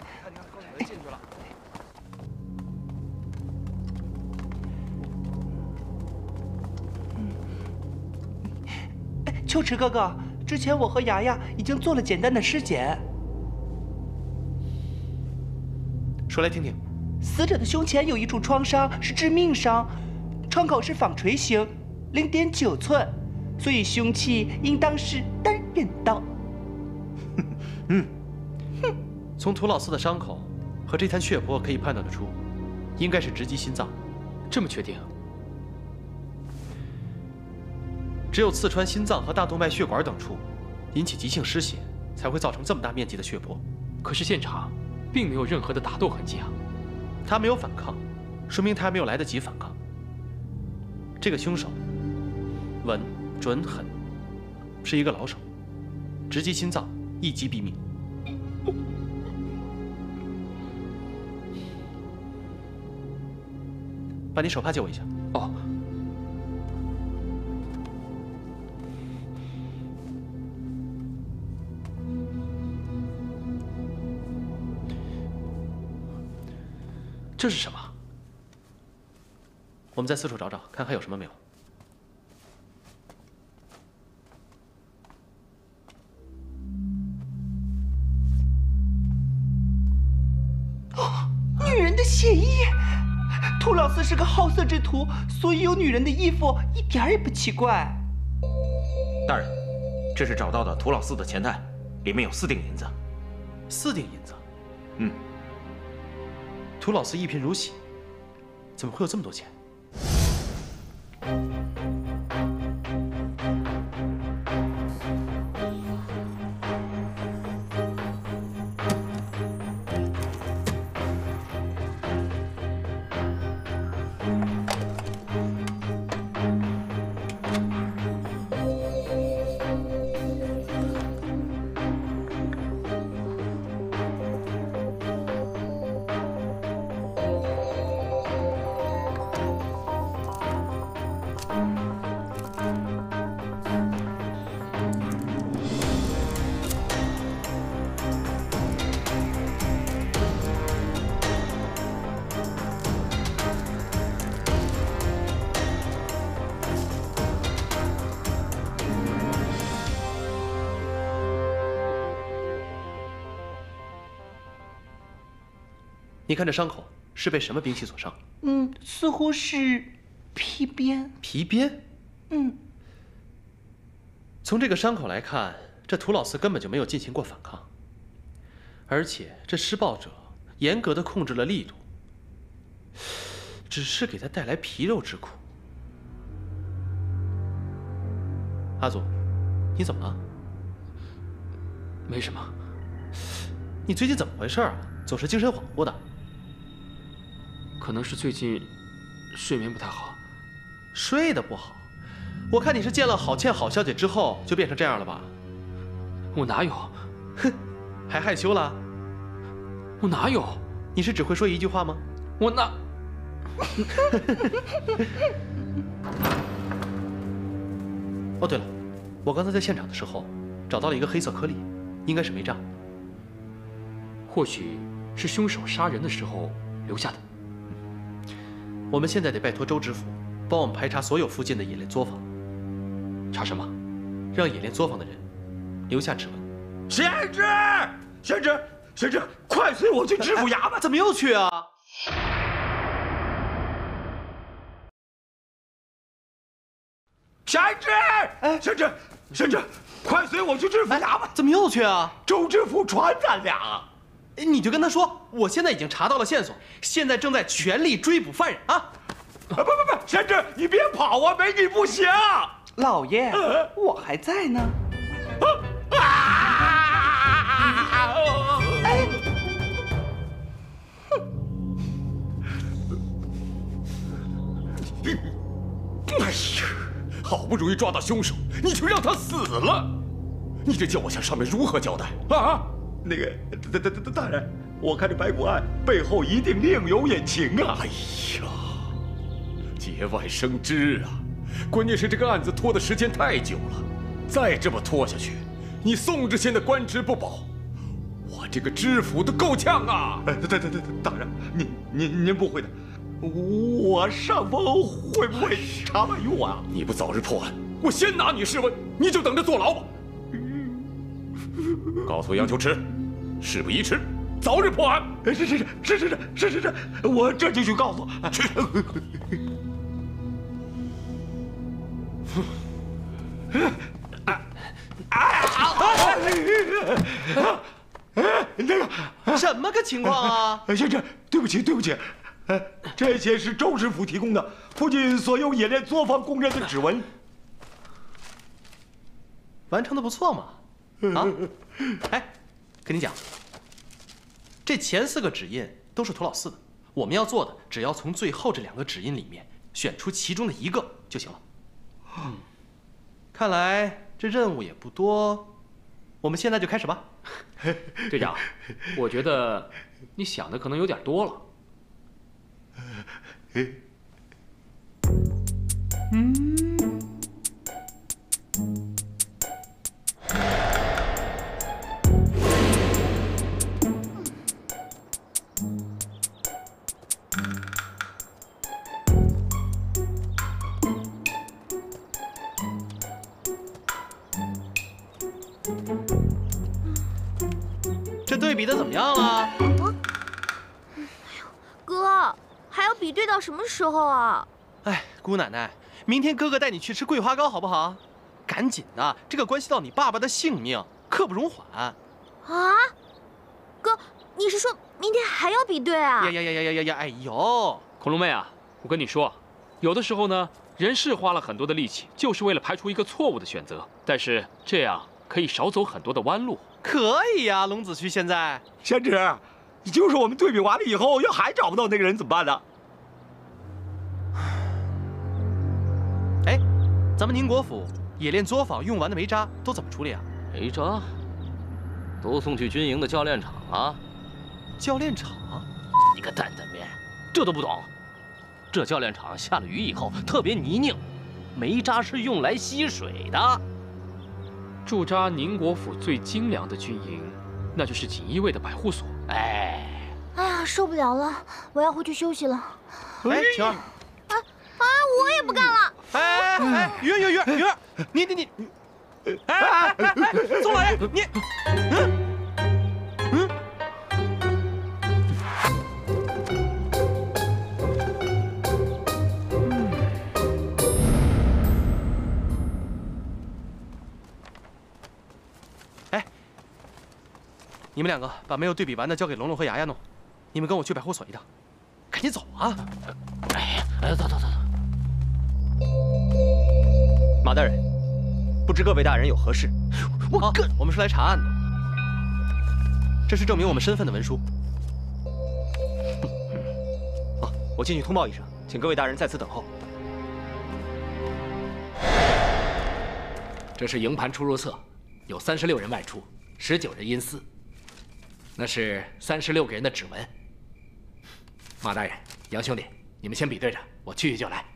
Speaker 5: 秋池哥哥，之前我和牙牙已经做了简单的尸检。
Speaker 2: 说来听听。
Speaker 5: 死者的胸前有一处创伤，是致命伤，创口是纺锤形，0.9寸，所以凶器应当是单刃刀。
Speaker 2: 从涂老四的伤口和这滩血泊可以判断得出，应该是直击心脏。
Speaker 6: 这么确定？
Speaker 2: 只有刺穿心脏和大动脉血管等处，引起急性失血，才会造成这么大面积的血泊。
Speaker 6: 可是现场并没有任何的打斗痕迹啊。
Speaker 2: 他没有反抗，说明他还没有来得及反抗。这个凶手稳、准、狠，是一个老手，直击心脏，一击毙命。把你手帕借我一下。
Speaker 6: 哦。
Speaker 2: 这是什么？我们再四处找找，看还有什么没有。
Speaker 16: 女人的血衣，涂老四是个好色之徒，所以有女人的衣服一点儿也不奇怪。
Speaker 14: 大人，这是找到的涂老四的钱袋，里面有4锭银子。
Speaker 2: 4锭银子？
Speaker 14: 嗯。
Speaker 2: 涂老四一贫如洗，怎么会有这么多钱？你看这伤口是被什么兵器所伤？
Speaker 16: 似乎是皮鞭。
Speaker 2: 皮鞭？从这个伤口来看，这涂老四根本就没有进行过反抗，而且这施暴者严格的控制了力度，只是给他带来皮肉之苦。阿祖，你怎么了？
Speaker 6: 没什么。
Speaker 2: 你最近怎么回事啊？总是精神恍惚的。
Speaker 6: 可能是最近睡眠不太好。
Speaker 2: 睡得不好？我看你是见了郝倩郝小姐之后就变成这样了吧？
Speaker 6: 我哪有？
Speaker 2: 哼，还害羞了？
Speaker 6: 我哪有？
Speaker 2: 你是只会说一句话吗？
Speaker 6: 我哪？
Speaker 2: 哦，对了，我刚才在现场的时候找到了一个黑色颗粒，应该是煤渣。
Speaker 6: 或许是凶手杀人的时候留下的。
Speaker 2: 我们现在得拜托周知府帮我们排查所有附近的冶炼作坊。
Speaker 6: 查什么？
Speaker 2: 让冶炼作坊的人留下指纹。
Speaker 7: 贤侄，贤侄，贤侄，快随我去知府衙门！
Speaker 2: 怎么又去啊？
Speaker 7: 贤侄，贤侄，贤侄，快随我去知府衙门！
Speaker 2: 怎么又去啊？
Speaker 7: 周知府传咱俩。
Speaker 2: 你就跟他说，我现在已经查到了线索，现在正在全力追捕犯人啊！
Speaker 7: 不，贤侄，你别跑啊，没你不行。
Speaker 16: 老爷，我还在呢。
Speaker 1: 哎呀，好不容易抓到凶手，你就让他死了，你这叫我向上面如何交代啊？
Speaker 7: 那个大人，我看这白骨案背后一定另有隐情啊！
Speaker 1: 哎呀，节外生枝啊！关键是这个案子拖的时间太久了，再这么拖下去，你宋知县的官职不保，我这个知府都够呛啊！
Speaker 7: 对，大人，您不会的，我上峰会不会查办于我啊？
Speaker 1: 你不早日破案，我先拿你试问，你就等着坐牢吧！告诉杨秋池，事不宜迟，早日破案。
Speaker 7: 是，我这就去告诉。
Speaker 1: 去。
Speaker 7: 那个
Speaker 2: 什么个情况啊？
Speaker 7: 先生，对不起，这些是周师傅提供的附近所有冶炼作坊工人的指纹，
Speaker 2: 完成的不错嘛。啊，哎，跟你讲，这前4个指印都是涂老四的，我们要做的只要从最后这2个指印里面选出其中的1个就行了。看来这任务也不多，我们现在就开始吧。
Speaker 6: 队长，我觉得你想的可能有点多了。
Speaker 2: 比的怎么样了？
Speaker 3: 哥，还要比对到什么时候啊？
Speaker 2: 哎，姑奶奶，明天哥哥带你去吃桂花糕好不好？赶紧的，这个关系到你爸爸的性命，刻不容缓。啊？
Speaker 3: 哥，你是说明天还要比对啊？
Speaker 2: 呀！哎呦，
Speaker 6: 恐龙妹啊，我跟你说，有的时候呢，人是花了很多的力气，就是为了排除一个错误的选择，但是这样可以少走很多的弯路。
Speaker 2: 可以呀，龙子胥现在。
Speaker 7: 贤侄，就是我们对比完了以后，要还找不到那个人怎么办呢？
Speaker 2: 哎，咱们宁国府冶炼作坊用完的煤渣都怎么处理啊？
Speaker 17: 煤渣都送去军营的教练场啊。
Speaker 2: 教练场？
Speaker 17: 你个担担面，这都不懂？这教练场下了雨以后特别泥泞，煤渣是用来吸水的。
Speaker 6: 驻扎宁国府最精良的军营，那就是锦衣卫的百户所。
Speaker 10: 哎呀，受不了了，我要回去休息了。
Speaker 2: 哎，晴儿。
Speaker 3: 我也不干了。
Speaker 2: 哎，鱼儿，你，哎，宋老爷，你，哎，你们两个把没有对比完的交给龙龙和牙牙弄，你们跟我去百货所一趟，赶紧走啊！
Speaker 17: 哎，走。
Speaker 18: 马大人，不知各位大人有何事？
Speaker 2: 我们是来查案的。这是证明我们身份的文书。
Speaker 18: 我进去通报一声，请各位大人在此等候。
Speaker 19: 这是营盘出入册，有36人外出，19人因私。那是36个人的指纹。马大人、杨兄弟，你们先比对着，我去就来。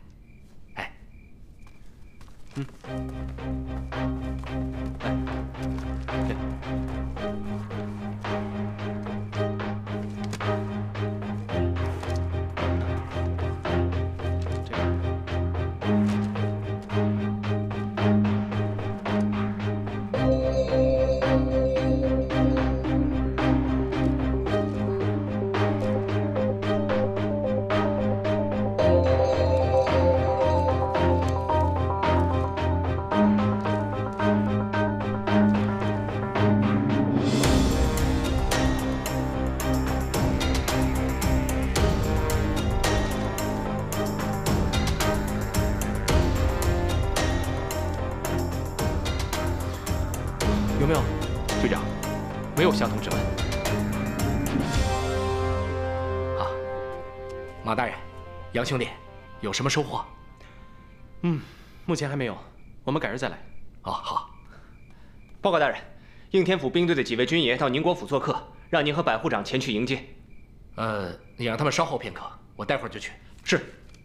Speaker 6: 有没有，队长？没有相同指纹。
Speaker 19: 好，马大人、杨兄弟，有什么收获？
Speaker 2: 目前还没有，我们改日再来。
Speaker 19: 好。
Speaker 18: 报告大人，应天府兵队的几位军爷到宁国府做客，让您和百户长前去迎接。
Speaker 19: 你让他们稍后片刻，我待会儿就去。
Speaker 18: 是。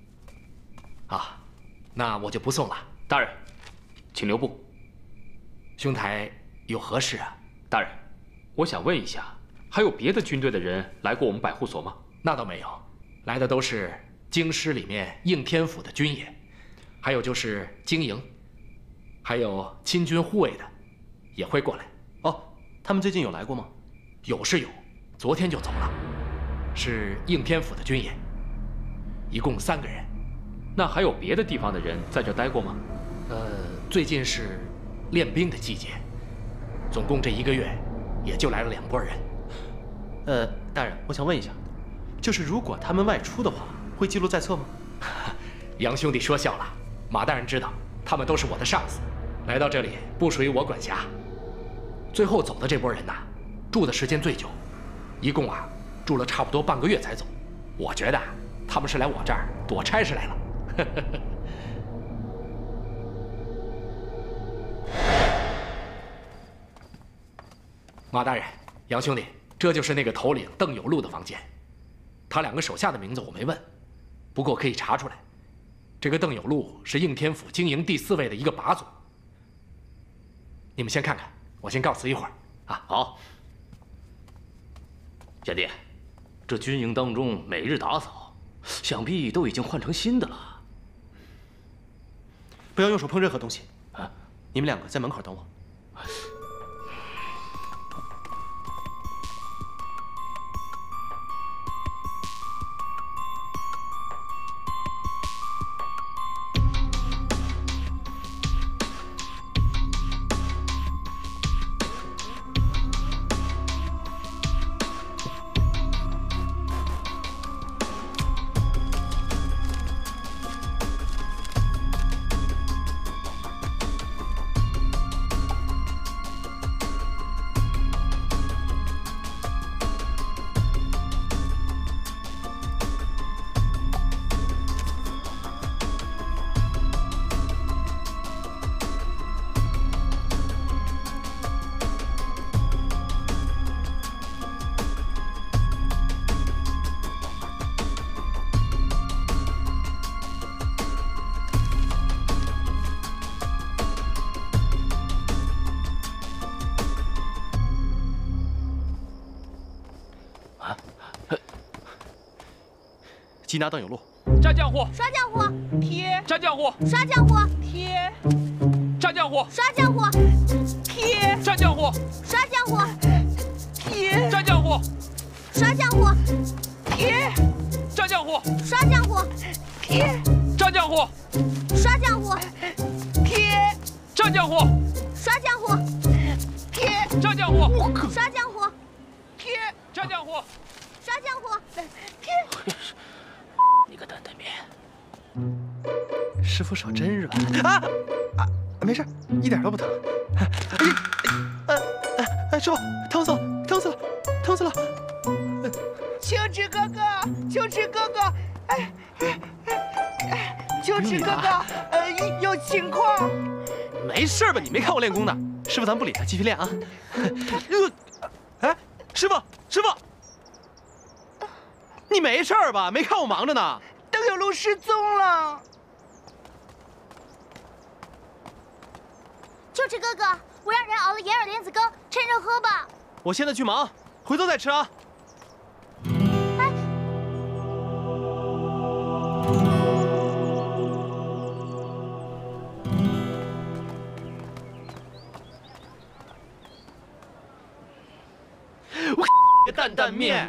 Speaker 19: 那我就不送了。
Speaker 18: 大人，
Speaker 6: 请留步。
Speaker 19: 兄台有何事啊？
Speaker 18: 大人，
Speaker 6: 我想问一下，还有别的军队的人来过我们百户所吗？
Speaker 19: 那倒没有，来的都是京师里面应天府的军爷，还有就是京营，还有亲军护卫的，也会过来。
Speaker 2: 他们最近有来过吗？
Speaker 19: 有是有，昨天就走了，是应天府的军爷，一共3个人。
Speaker 6: 那还有别的地方的人在这待过吗？
Speaker 19: 最近是练兵的季节，总共这1个月，也就来了2拨人。
Speaker 2: 大人，我想问一下，就是如果他们外出的话，会记录在册吗？
Speaker 19: 杨兄弟说笑了，马大人知道，他们都是我的上司，来到这里不属于我管辖。最后走的这拨人呐，住的时间最久，一共住了差不多半个月才走。我觉得他们是来我这儿躲差事来了。马大人、杨兄弟，这就是那个头领邓有禄的房间。他2个手下的名字我没问，不过可以查出来。这个邓有禄是应天府经营第4位的一个把总。你们先看看，我先告辞一会儿。
Speaker 17: 好。贤弟，这军营当中每日打扫，想必都已经换成新的了。
Speaker 2: 不要用手碰任何东西。你们2个在门口等我。 缉拿邓有路。
Speaker 6: 炸浆糊，
Speaker 3: 刷浆糊，
Speaker 6: 贴。炸浆糊，
Speaker 3: 刷浆糊，
Speaker 6: 贴。炸浆糊，
Speaker 3: 刷浆糊，
Speaker 6: 贴。炸浆糊，
Speaker 3: 刷浆糊，
Speaker 6: 贴。炸浆糊，
Speaker 3: 刷浆糊，
Speaker 6: 贴。炸浆糊，
Speaker 3: 刷浆糊，
Speaker 6: 贴。炸浆糊，
Speaker 3: 刷浆糊，
Speaker 6: 贴。炸浆糊，
Speaker 3: 刷浆糊，
Speaker 6: 贴。炸浆糊，
Speaker 3: 刷浆糊，
Speaker 6: 贴。炸浆糊，
Speaker 3: 刷浆糊，
Speaker 17: 贴。你个担担面！
Speaker 2: 师傅手真软啊！没事，一点都不疼。师傅，疼死了，疼死了，疼死了！
Speaker 16: 秋池哥哥，秋池哥哥，秋池哥哥，有情况。
Speaker 2: 没事吧？你没看我练功呢。师傅，咱不理他，继续练啊。哎，师傅，师傅，你没事吧？没看我忙着呢。
Speaker 16: 邓有路失踪了。
Speaker 10: 秋池哥哥，我让人熬了银耳莲子羹，趁热喝吧。
Speaker 2: 我现在去忙，回头再吃啊。我担担面，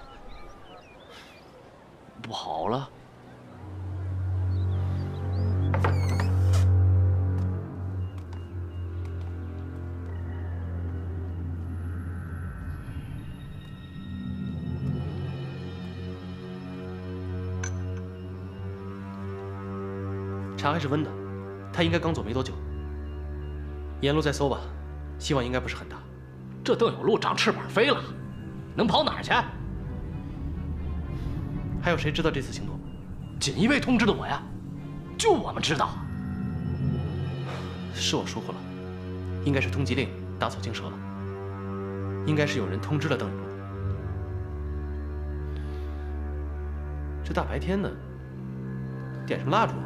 Speaker 17: 不好了。
Speaker 2: 茶还是温的，他应该刚走没多久。沿路再搜吧，希望应该不是很大。
Speaker 17: 这邓有路长翅膀飞了，能跑哪儿去？
Speaker 2: 还有谁知道这次行动？
Speaker 17: 锦衣卫通知的我呀，就我们知道。
Speaker 2: 是我疏忽了，应该是通缉令打草惊蛇了。应该是有人通知了邓有路。这大白天的，点什么蜡烛啊？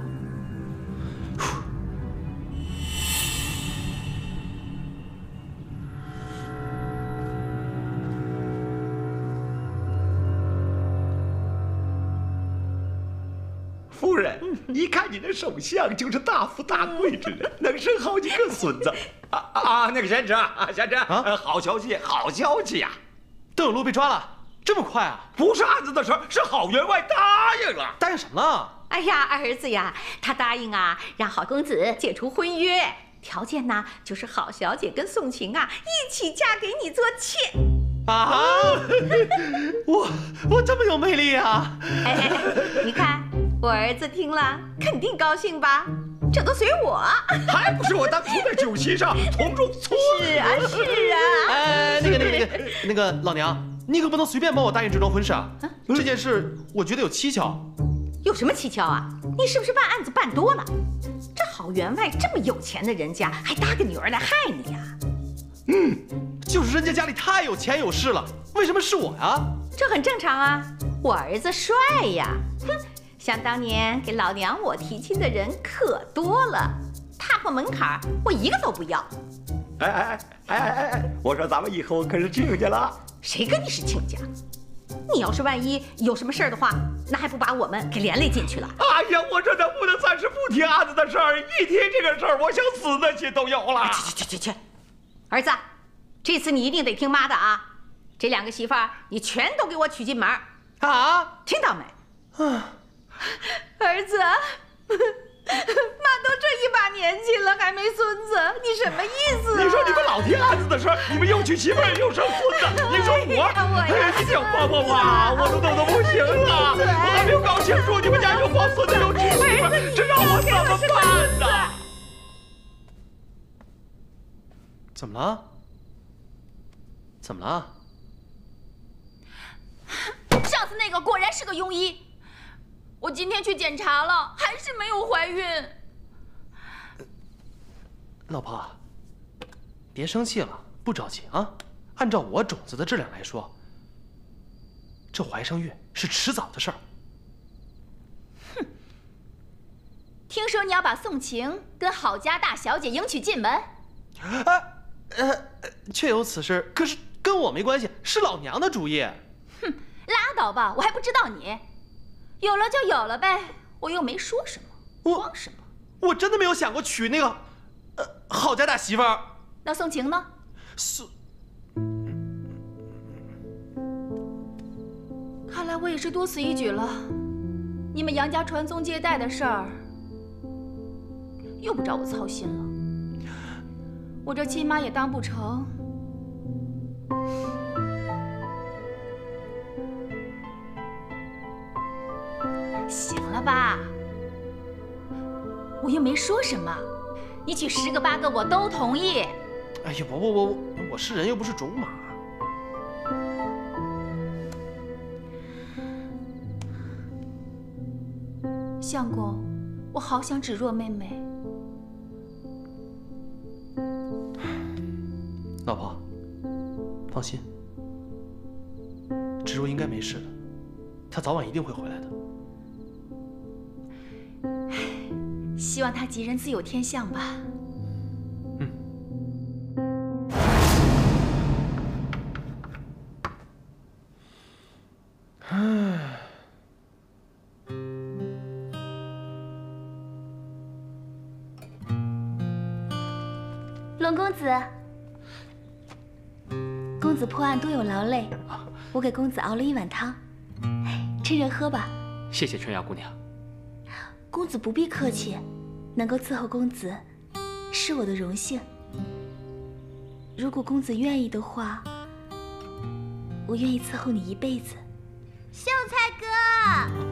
Speaker 7: 夫人，一看你这手相就是大富大贵之人，能生好几个孙子。那个贤侄啊，贤侄啊，好消息，好消息呀！
Speaker 2: 邓有路被抓了，这么快啊？
Speaker 7: 不是案子的事儿，是郝员外答应了。
Speaker 2: 答应什么了？
Speaker 13: 哎呀，儿子呀，他答应啊，让郝公子解除婚约，条件呢就是郝小姐跟宋晴啊一起嫁给你做妾。
Speaker 2: 啊！我这么有魅力啊！
Speaker 13: 哎，你看我儿子听了肯定高兴吧？这都随我，
Speaker 7: 还不是我当初在酒席上从中撮合。
Speaker 13: 是啊，是啊。
Speaker 2: 哎，那个老娘，你可不能随便帮我答应这桩婚事啊！这件事我觉得有蹊跷。
Speaker 13: 有什么蹊跷啊？你是不是办案子办多了？这郝员外这么有钱的人家，还搭个女儿来害你呀？
Speaker 2: 就是人家家里太有钱有势了，为什么是我呀？
Speaker 13: 这很正常啊，我儿子帅呀！哼，想当年给老娘我提亲的人可多了，踏破门槛我一个都不要。
Speaker 7: 哎！我说咱们以后可是亲家了。
Speaker 13: 谁跟你是亲家？你要是万一有什么事儿的话，那还不把我们给连累进去了？
Speaker 7: 哎呀，我这不能暂时不提案子的事儿，一提这个事儿，我想死的心都有了。
Speaker 13: 去！儿子，这次你一定得听妈的啊！这两个媳妇儿你全都给我娶进门
Speaker 2: 啊！
Speaker 13: 听到没？儿子，妈都这一把年纪了还没孙子，你什么意思啊？
Speaker 7: 你说你们老提案子的事儿，你们又娶媳妇儿又生孙子，你说你想帮帮我，我都等不行了，我还没有搞清楚你们家又抱孙子又娶媳妇儿，这让我怎么办呢？
Speaker 2: 怎么了？怎么了？
Speaker 3: 上次那个果然是个庸医，我今天去检查了，还是没有怀孕。
Speaker 2: 老婆，别生气了，不着急啊。按照我种子的质量来说，这怀上孕是迟早的事儿。
Speaker 3: 哼！听说你要把宋晴跟郝家大小姐迎娶进门？
Speaker 2: 确有此事，可是跟我没关系，是老娘的主意。
Speaker 3: 哼，拉倒吧，我还不知道你。
Speaker 11: 有了就有了呗，我又没说什么，慌什么？
Speaker 2: 我真的没有想过娶那个，郝家大媳妇儿。
Speaker 11: 那宋晴呢？看来我也是多此一举了。你们杨家传宗接代的事儿，又不找我操心了。我这亲妈也当不成。行了吧，我又没说什么，你娶10个8个我都同意。
Speaker 2: 哎呀，我是人又不是种马。
Speaker 11: 相公，我好想芷若妹妹。
Speaker 2: 老婆，放心，芷若应该没事的，她早晚一定会回来的。
Speaker 11: 希望她吉人自有天相吧。
Speaker 10: 龙公子，公子破案多有劳累，我给公子熬了一碗汤，趁热喝吧。
Speaker 6: 谢谢春雅姑娘。
Speaker 10: 公子不必客气，能够伺候公子是我的荣幸。如果公子愿意的话，我愿意伺候你一辈子。
Speaker 3: 秀才哥。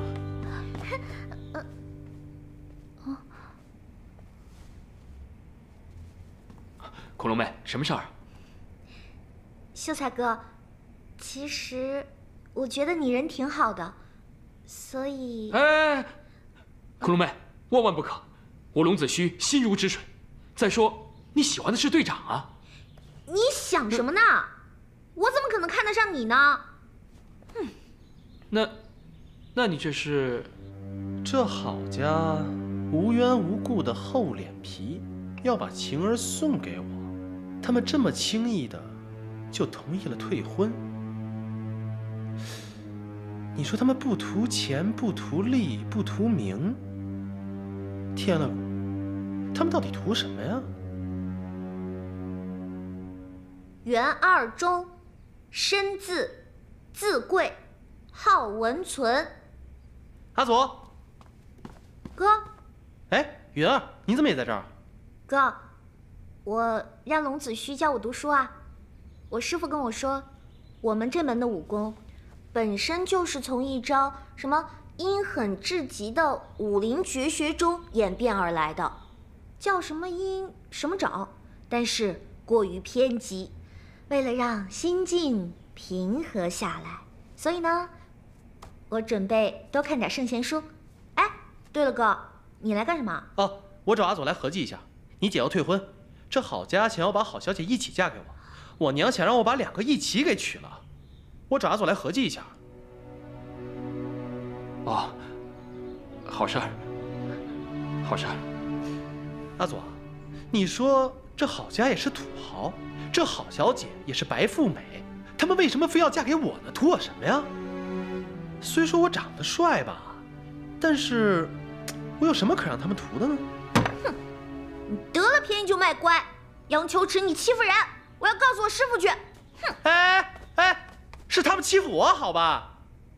Speaker 6: 恐龙妹，什么事儿？
Speaker 3: 秀才哥，其实我觉得你人挺好的，所以……
Speaker 6: 哎，恐龙妹，万万不可！我龙子虚心如止水。再说，你喜欢的是队长啊！
Speaker 3: 你想什么呢？我怎么可能看得上你呢？
Speaker 2: 那你这是，这郝家无缘无故的厚脸皮，要把晴儿送给我。他们这么轻易的就同意了退婚，你说他们不图钱，不图利，不图名，天了鼓，他们到底图什么呀？
Speaker 3: 袁二中，身字，字贵，号文存。
Speaker 2: 阿左，
Speaker 3: 哥，
Speaker 2: 哎，云儿，你怎么也在这儿？
Speaker 3: 哥，我让龙子虚教我读书啊。我师父跟我说，我们这门的武功，本身就是从一招什么阴狠至极的武林绝学中演变而来的，叫什么阴什么爪，但是过于偏激。为了让心境平和下来，所以呢，我准备多看点圣贤书。哎，对了，哥，你来干什么？
Speaker 2: 哦，我找阿左来合计一下。你姐要退婚，这郝家想要把郝小姐一起嫁给我，我娘想让我把2个一起给娶了，我找阿左来合计一下。
Speaker 6: 哦，好事儿，好事儿。
Speaker 2: 阿左，你说这郝家也是土豪，这郝小姐也是白富美，他们为什么非要嫁给我呢？图我什么呀？虽说我长得帅吧，但是我有什么可让他们图的呢？
Speaker 3: 哼，你得了便宜就卖乖，杨秋池，你欺负人，我要告诉我师父去。哼！
Speaker 2: 哎，是他们欺负我，好吧？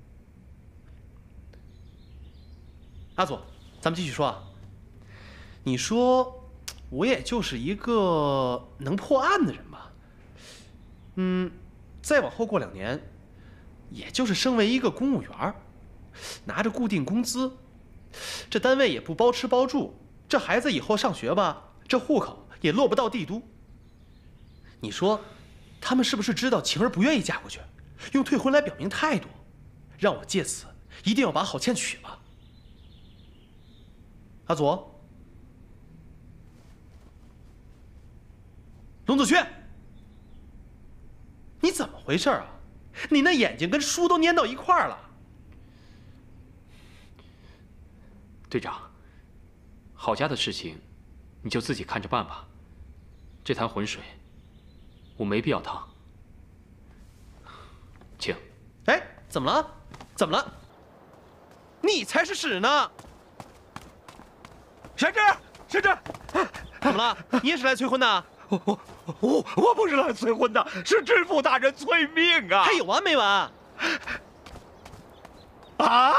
Speaker 2: 阿左，咱们继续说啊。你说，我也就是一个能破案的人吧。再往后过2年，也就是升为一个公务员，拿着固定工资，这单位也不包吃包住，这孩子以后上学吧，这户口也落不到帝都。你说，他们是不是知道晴儿不愿意嫁过去，用退婚来表明态度，让我借此一定要把郝倩娶了？阿左，龙子轩，你怎么回事啊？你那眼睛跟书都粘到一块儿了。
Speaker 6: 队长，郝家的事情，你就自己看着办吧。这潭浑水，我没必要趟。请。
Speaker 2: 哎，怎么了？怎么了？ 你才是屎呢！
Speaker 7: 贤侄，
Speaker 2: 怎么了？你也是来催婚的？
Speaker 7: 我不是来催婚的，是知府大人催命啊！
Speaker 2: 还有完没完？
Speaker 7: 啊！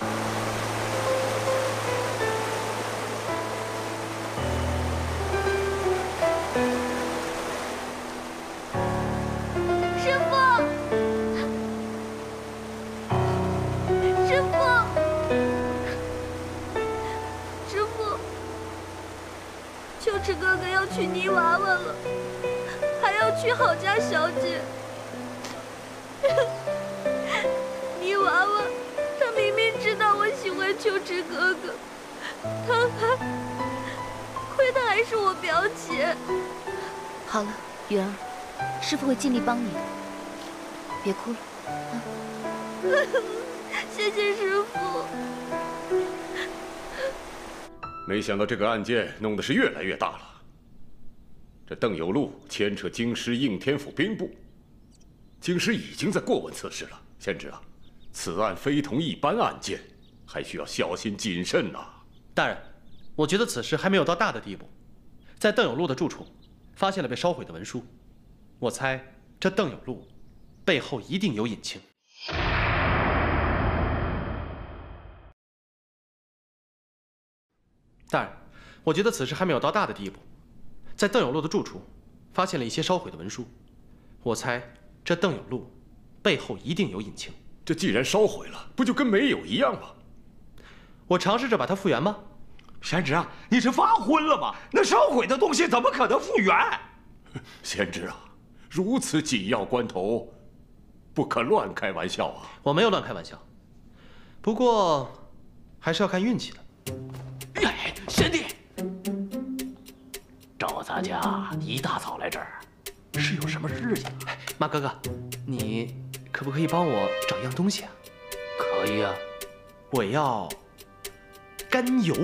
Speaker 3: 师傅，秋池哥哥要娶泥娃娃了，还要娶郝家小姐。泥娃娃，他明明知道我喜欢秋池哥哥，亏他还是我表姐。
Speaker 11: 好了，云儿，师傅会尽力帮你的，别哭了。
Speaker 3: 谢谢师傅。
Speaker 1: 没想到这个案件弄得是越来越大了。这邓有路牵扯京师应天府兵部，京师已经在过问此事了。贤侄啊，此案非同一般案件，还需要小心谨慎呐。
Speaker 2: 大人，我觉得此事还没有到大的地步。在邓有路的住处，发现了被烧毁的文书，我猜这邓有路背后一定有隐情。大人，我觉得此事还没有到大的地步。在邓有路的住处，发现了一些烧毁的文书，我猜这邓有路背后一定有隐情。
Speaker 1: 这既然烧毁了，不就跟没有一样吗？
Speaker 2: 我尝试着把它复原吗？
Speaker 7: 贤侄啊，你是发昏了吗？那烧毁的东西怎么可能复原？
Speaker 1: 贤侄啊，如此紧要关头，不可乱开玩笑啊！
Speaker 2: 我没有乱开玩笑，不过还是要看运气的。
Speaker 17: 哎，贤弟，找咱家一大早来这儿，是有什么事情？
Speaker 2: 马哥哥，你可不可以帮我找一样东西啊？
Speaker 17: 可以啊，
Speaker 2: 我要甘油。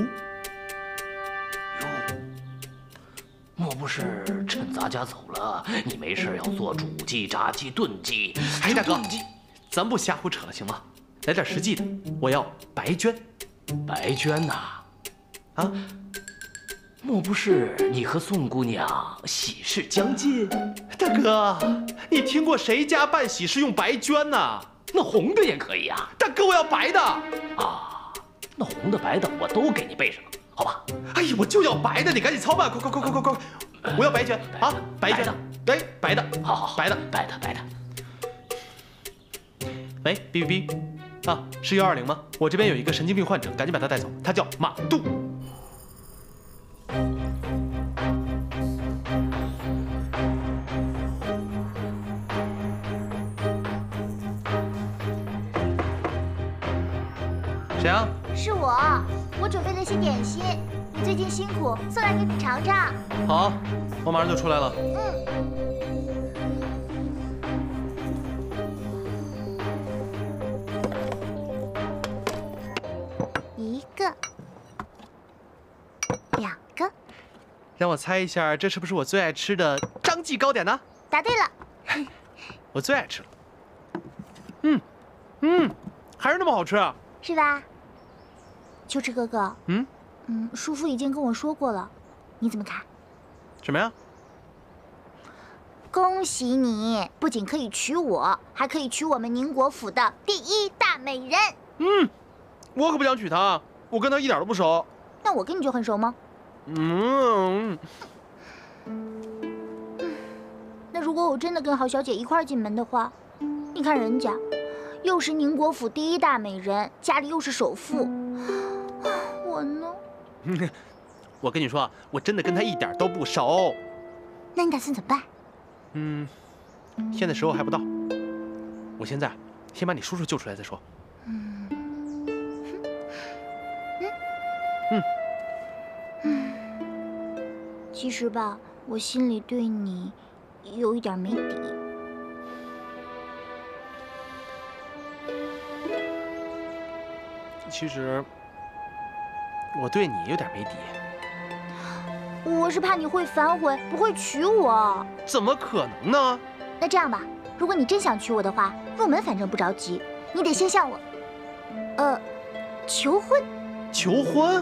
Speaker 17: 莫不是趁咱家走了，你没事要做煮鸡、炸鸡、炖鸡？
Speaker 2: 哎，大哥，咱不瞎胡扯了行吗？来点实际的，我要白绢。
Speaker 17: 白绢呐？啊？莫不是你和宋姑娘喜事将近？
Speaker 2: 大哥，你听过谁家办喜事用白绢呢？
Speaker 17: 那红的也可以啊。
Speaker 2: 大哥，我要白的。
Speaker 17: 啊，那红的、白的我都给你备上，好吧？
Speaker 2: 哎呀，我就要白的，你赶紧操办，快！我要白绢啊，白绢，哎，白的，
Speaker 17: 好，
Speaker 2: 白的。喂，B，啊，是120吗？我这边有一个神经病患者，赶紧把他带走，他叫马杜。谁啊？
Speaker 20: 是我准备了些点心，你最近辛苦，送来给你尝尝。
Speaker 2: 好，我马上就出来了。
Speaker 20: 一个，两个。
Speaker 2: 让我猜一下，这是不是我最爱吃的张记糕点呢？
Speaker 20: 答对了。
Speaker 2: 我最爱吃了。还是那么好吃，
Speaker 20: 是吧？秋池哥哥，叔父已经跟我说过了，你怎么看？
Speaker 2: 什么呀？
Speaker 20: 恭喜你，不仅可以娶我，还可以娶我们宁国府的第一大美人。
Speaker 2: 我可不想娶她，我跟她一点都不熟。
Speaker 20: 那我跟你就很熟吗？那如果我真的跟郝小姐一块进门的话，你看人家，又是宁国府第一大美人，家里又是首富，我呢？
Speaker 2: 我跟你说，我真的跟她一点都不熟。
Speaker 20: 那你打算怎么办？
Speaker 2: 现在时候还不到，我现在先把你叔叔救出来再说。
Speaker 20: 其实吧，我心里对你有一点没底。
Speaker 2: 其实我对你有点没底。
Speaker 20: 我是怕你会反悔，不会娶我。
Speaker 2: 怎么可能呢？
Speaker 20: 那这样吧，如果你真想娶我的话，入门反正不着急，你得先向我， 求婚？
Speaker 2: 求婚？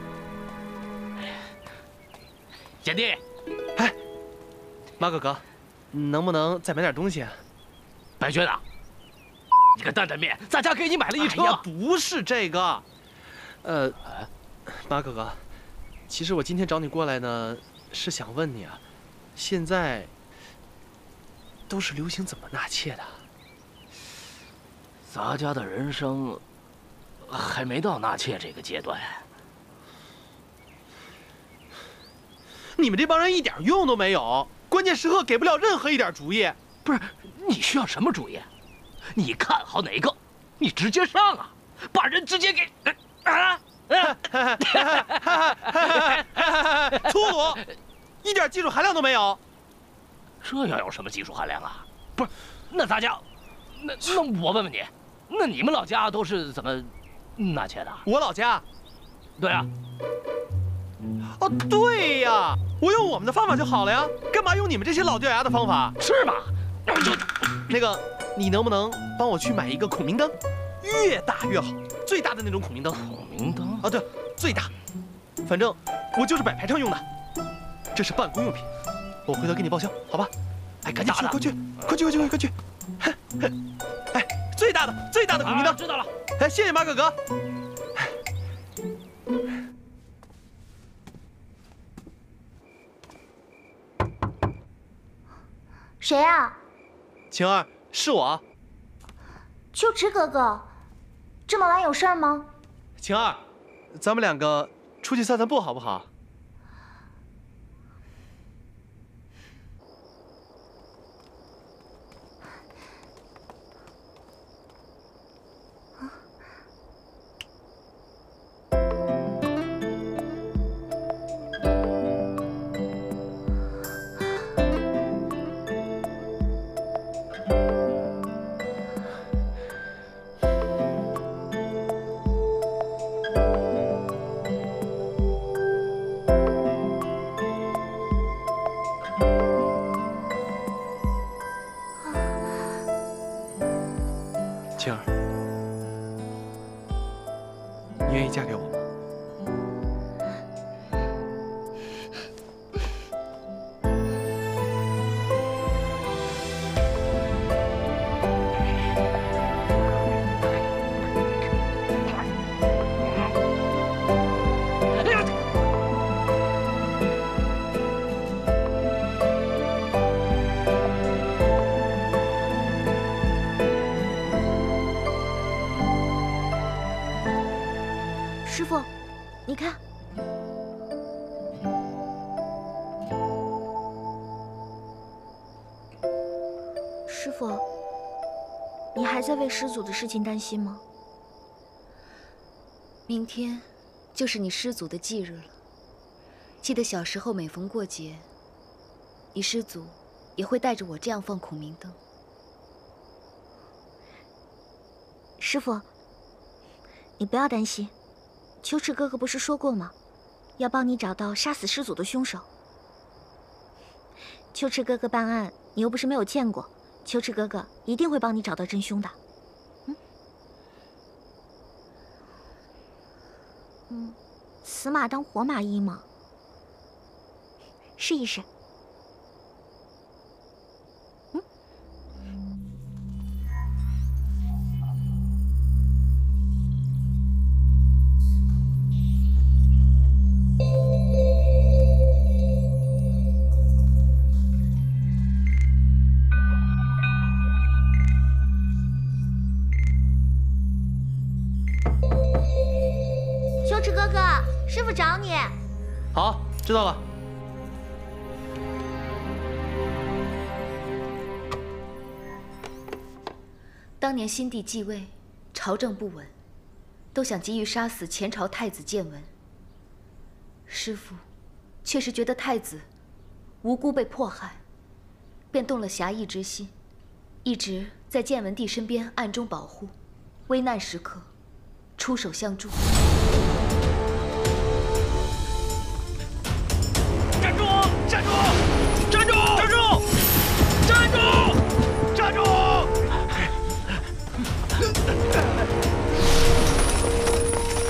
Speaker 17: 贤弟，
Speaker 2: 哎，马哥哥，能不能再买点东西啊？
Speaker 17: 白轩啊，你个担担面，咱家给你买了一车。
Speaker 2: 哎呀，不是这个，马哥哥，其实我今天找你过来呢，是想问你啊，现在都是流行怎么纳妾的？
Speaker 17: 咱家的人生还没到纳妾这个阶段。
Speaker 2: 你们这帮人一点用都没有，关键时刻给不了任何一点主意。
Speaker 17: 不是，你需要什么主意？你看好哪个，你直接上啊，把人直接给
Speaker 2: 粗鲁，一点技术含量都没有。
Speaker 17: 这要有什么技术含量啊？不是，那咱家，那我问问你，那你们老家都是怎么纳妾的？
Speaker 2: 我老家，
Speaker 17: 对啊。
Speaker 2: 哦，对呀，我用我们的方法就好了呀，干嘛用你们这些老掉牙的方法？
Speaker 17: 是吗？
Speaker 2: 那个，你能不能帮我去买一个孔明灯，越大越好，最大的那种孔明灯。
Speaker 17: 孔明灯？
Speaker 2: 啊，对，最大。反正我就是摆排场用的，这是办公用品，我回头给你报销，好吧？哎，赶紧去，快去，快去，快去！哎，最大的孔明灯，
Speaker 17: 知道了。
Speaker 2: 哎，谢谢马哥哥。
Speaker 20: 谁啊？
Speaker 2: 晴儿，是我。
Speaker 20: 秋池哥哥，这么晚有事儿吗？
Speaker 2: 晴儿，咱们两个出去散散步好不好？晴儿，你愿意嫁给我吗？
Speaker 3: 师傅，你看，师傅，你还在为师祖的事情担心吗？
Speaker 11: 明天就是你师祖的忌日了，记得小时候每逢过节，你师祖也会带着我这样放孔明灯。
Speaker 3: 师傅，你不要担心。秋池哥哥不是说过吗？要帮你找到杀死师祖的凶手。秋池哥哥办案，你又不是没有见过，秋池哥哥一定会帮你找到真凶的。死马当活马医嘛，试一试。秋池哥哥，师傅找你。
Speaker 2: 好，知道了。
Speaker 11: 当年新帝继位，朝政不稳，都想急于杀死前朝太子建文。师父却是觉得太子无辜被迫害，便动了侠义之心，一直在建文帝身边暗中保护，危难时刻出手相助。
Speaker 17: 站住！站住！站住！站住！站住！站住！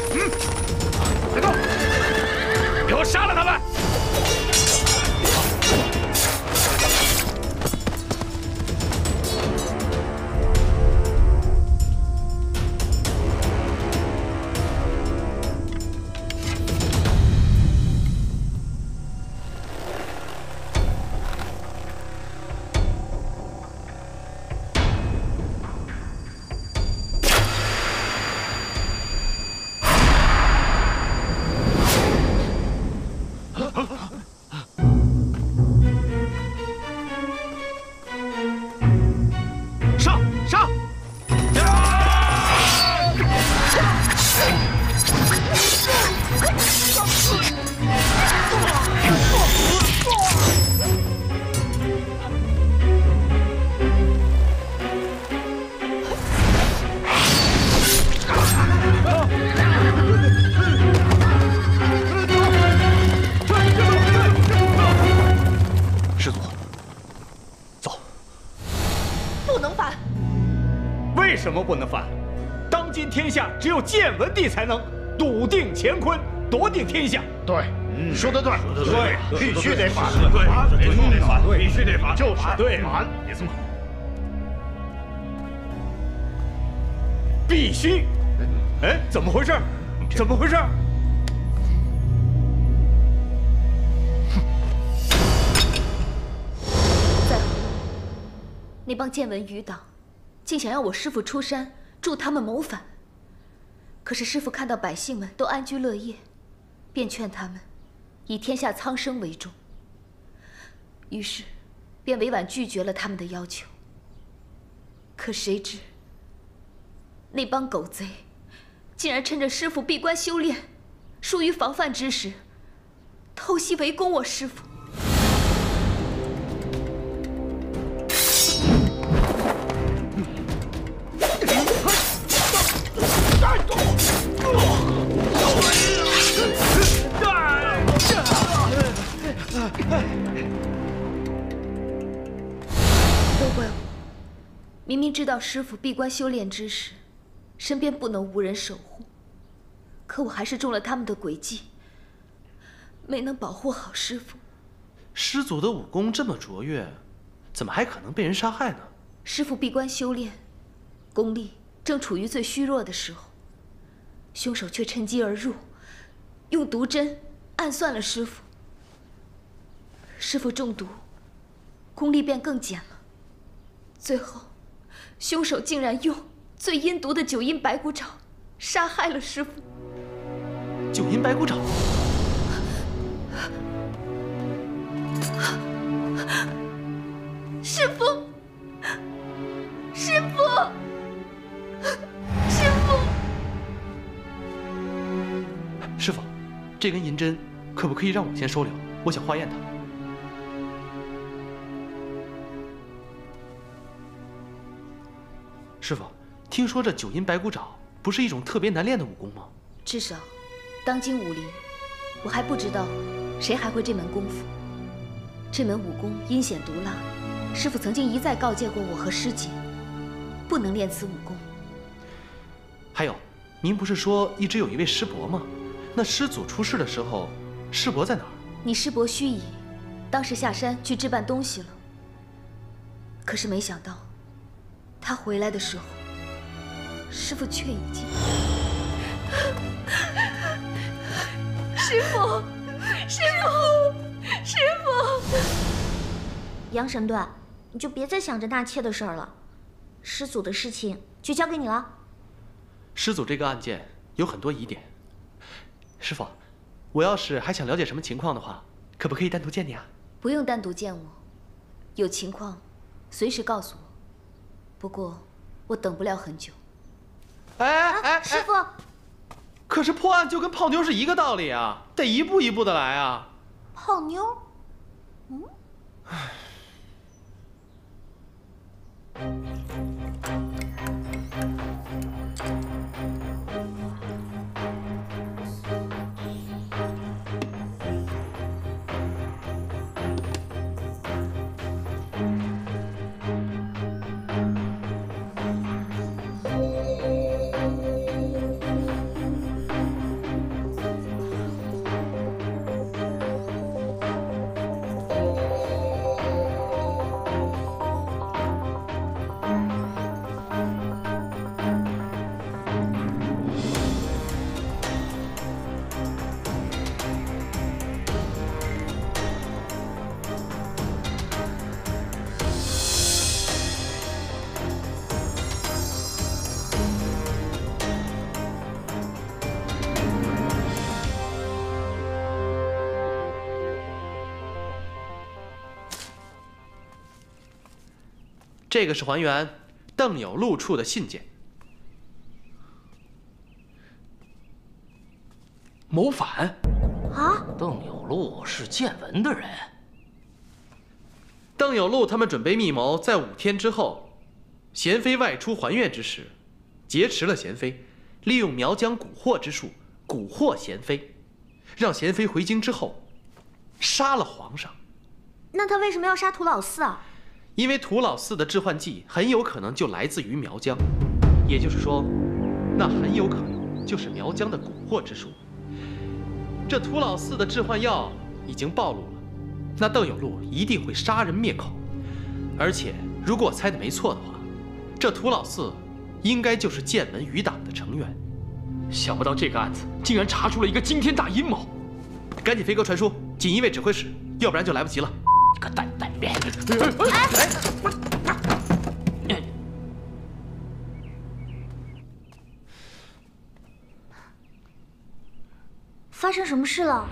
Speaker 19: 么不能反？当今天下只有建文帝才能笃定乾坤，夺定天下。
Speaker 21: 对，说得对，
Speaker 19: 对，
Speaker 21: 必须得反，
Speaker 19: 对，必须得反，
Speaker 21: 必须得反，
Speaker 19: 就是对，
Speaker 21: 反，别松口。
Speaker 19: 必须！哎，怎么回事？怎么回事？
Speaker 11: 在乎那帮建文余党，竟想让我师父出山助他们谋反。可是师父看到百姓们都安居乐业，便劝他们以天下苍生为重，于是便委婉拒绝了他们的要求。可谁知那帮狗贼竟然趁着师父闭关修炼，疏于防范之时，偷袭围攻我师父。都怪我，明明知道师父闭关修炼之时，身边不能无人守护，可我还是中了他们的诡计，没能保护好师父。
Speaker 2: 师祖的武功这么卓越，怎么还可能被人杀害呢？
Speaker 11: 师父闭关修炼，功力正处于最虚弱的时候，凶手却趁机而入，用毒针暗算了师父。师父中毒，功力便更减了。最后，凶手竟然用最阴毒的九阴白骨爪杀害了师父。
Speaker 2: 九阴白骨爪？
Speaker 11: 师父，师父，师父！
Speaker 2: 师父，这根银针可不可以让我先收留？我想化验它。师父，听说这九阴白骨爪不是一种特别难练的武功吗？
Speaker 11: 至少，当今武林，我还不知道谁还会这门功夫。这门武功阴险毒辣，师父曾经一再告诫过我和师姐，不能练此武功。
Speaker 2: 还有，您不是说一直有一位师伯吗？那师祖出事的时候，师伯在哪儿？
Speaker 11: 你师伯须臾，当时下山去置办东西了。可是没想到，他回来的时候，师父却已经……师父，师父，师父！
Speaker 20: 杨神盾，你就别再想着纳妾的事儿了，师祖的事情就交给你了。
Speaker 2: 师祖这个案件有很多疑点，师父，我要是还想了解什么情况的话，可不可以单独见你啊？
Speaker 11: 不用单独见我，有情况随时告诉我。不过我等不了很久。
Speaker 2: 哎，
Speaker 20: 师父，
Speaker 2: 可是破案就跟泡妞是一个道理啊，得一步一步的来啊。
Speaker 20: 泡妞？嗯。
Speaker 2: 这个是还原邓有禄处的信件。
Speaker 17: 谋反？
Speaker 20: 啊！
Speaker 17: 邓有禄是建文的人。
Speaker 2: 邓有禄他们准备密谋，在5天之后，贤妃外出还愿之时，劫持了贤妃，利用苗疆蛊惑之术蛊惑贤妃，让贤妃回京之后，杀了皇上。
Speaker 20: 那他为什么要杀屠老四啊？
Speaker 2: 因为屠老四的致幻剂很有可能就来自于苗疆。 也就是说，那很有可能就是苗疆的蛊惑之术。这涂老四的致幻药已经暴露了，那邓有路一定会杀人灭口。而且，如果我猜的没错的话，这涂老四应该就是剑门余党的成员。
Speaker 6: 想不到这个案子竟然查出了一个惊天大阴谋！
Speaker 2: 赶紧飞鸽传书，锦衣卫指挥使，要不然就来不及了。
Speaker 6: 你个蛋蛋面！
Speaker 20: 发生什么事了？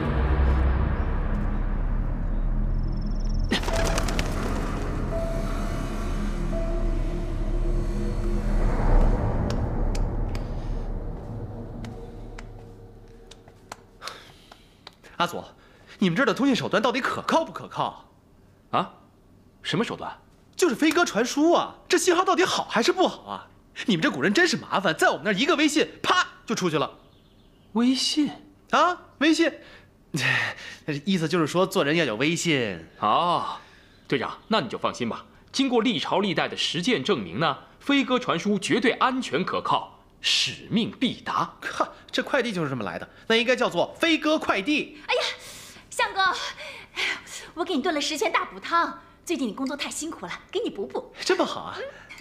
Speaker 2: 阿佐，你们这儿的通信手段到底可靠不可靠？
Speaker 6: 啊？什么手段？
Speaker 2: 就是飞鸽传书啊！这信号到底好还是不好啊？你们这古人真是麻烦，在我们那儿一个微信，啪就出去了。
Speaker 6: 微信
Speaker 2: 啊，微信，意思就是说做人要有威信
Speaker 6: 啊。队长，那你就放心吧。经过历朝历代的实践证明呢，飞鸽传书绝对安全可靠，使命必达。
Speaker 2: 哈，这快递就是这么来的，那应该叫做飞鸽快递。
Speaker 10: 哎呀，相公，我给你炖了10钱大补汤，最近你工作太辛苦了，给你补补。
Speaker 2: 这么好啊？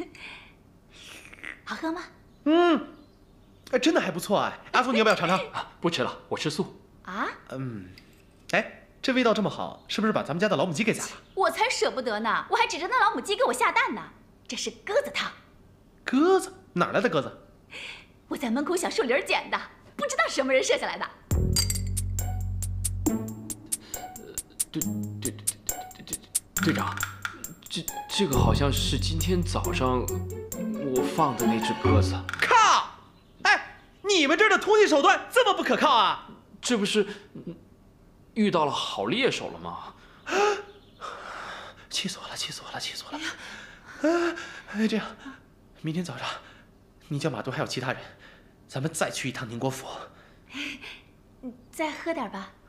Speaker 10: 好喝吗？
Speaker 2: 嗯，真的还不错哎。阿苏，你要不要尝尝？
Speaker 6: 不吃了，我吃素。
Speaker 10: 啊？
Speaker 2: 哎，这味道这么好，是不是把咱们家的老母鸡给宰了？
Speaker 10: 我才舍不得呢，我还指着那老母鸡给我下蛋呢。这是鸽子汤。
Speaker 2: 鸽子？哪来的鸽子？
Speaker 10: 我在门口小树林捡的，不知道什么人射下来的。
Speaker 6: 队长，这个好像是今天早上我放的那只鸽子。
Speaker 2: 靠！哎，你们这儿的通信手段这么不可靠啊？
Speaker 6: 这不是遇到了好猎手了吗？
Speaker 2: 气死我了！气死我了！气死我了！哎，这样，明天早上你叫马东还有其他人，咱们再去一趟宁国府。
Speaker 10: 再喝点吧。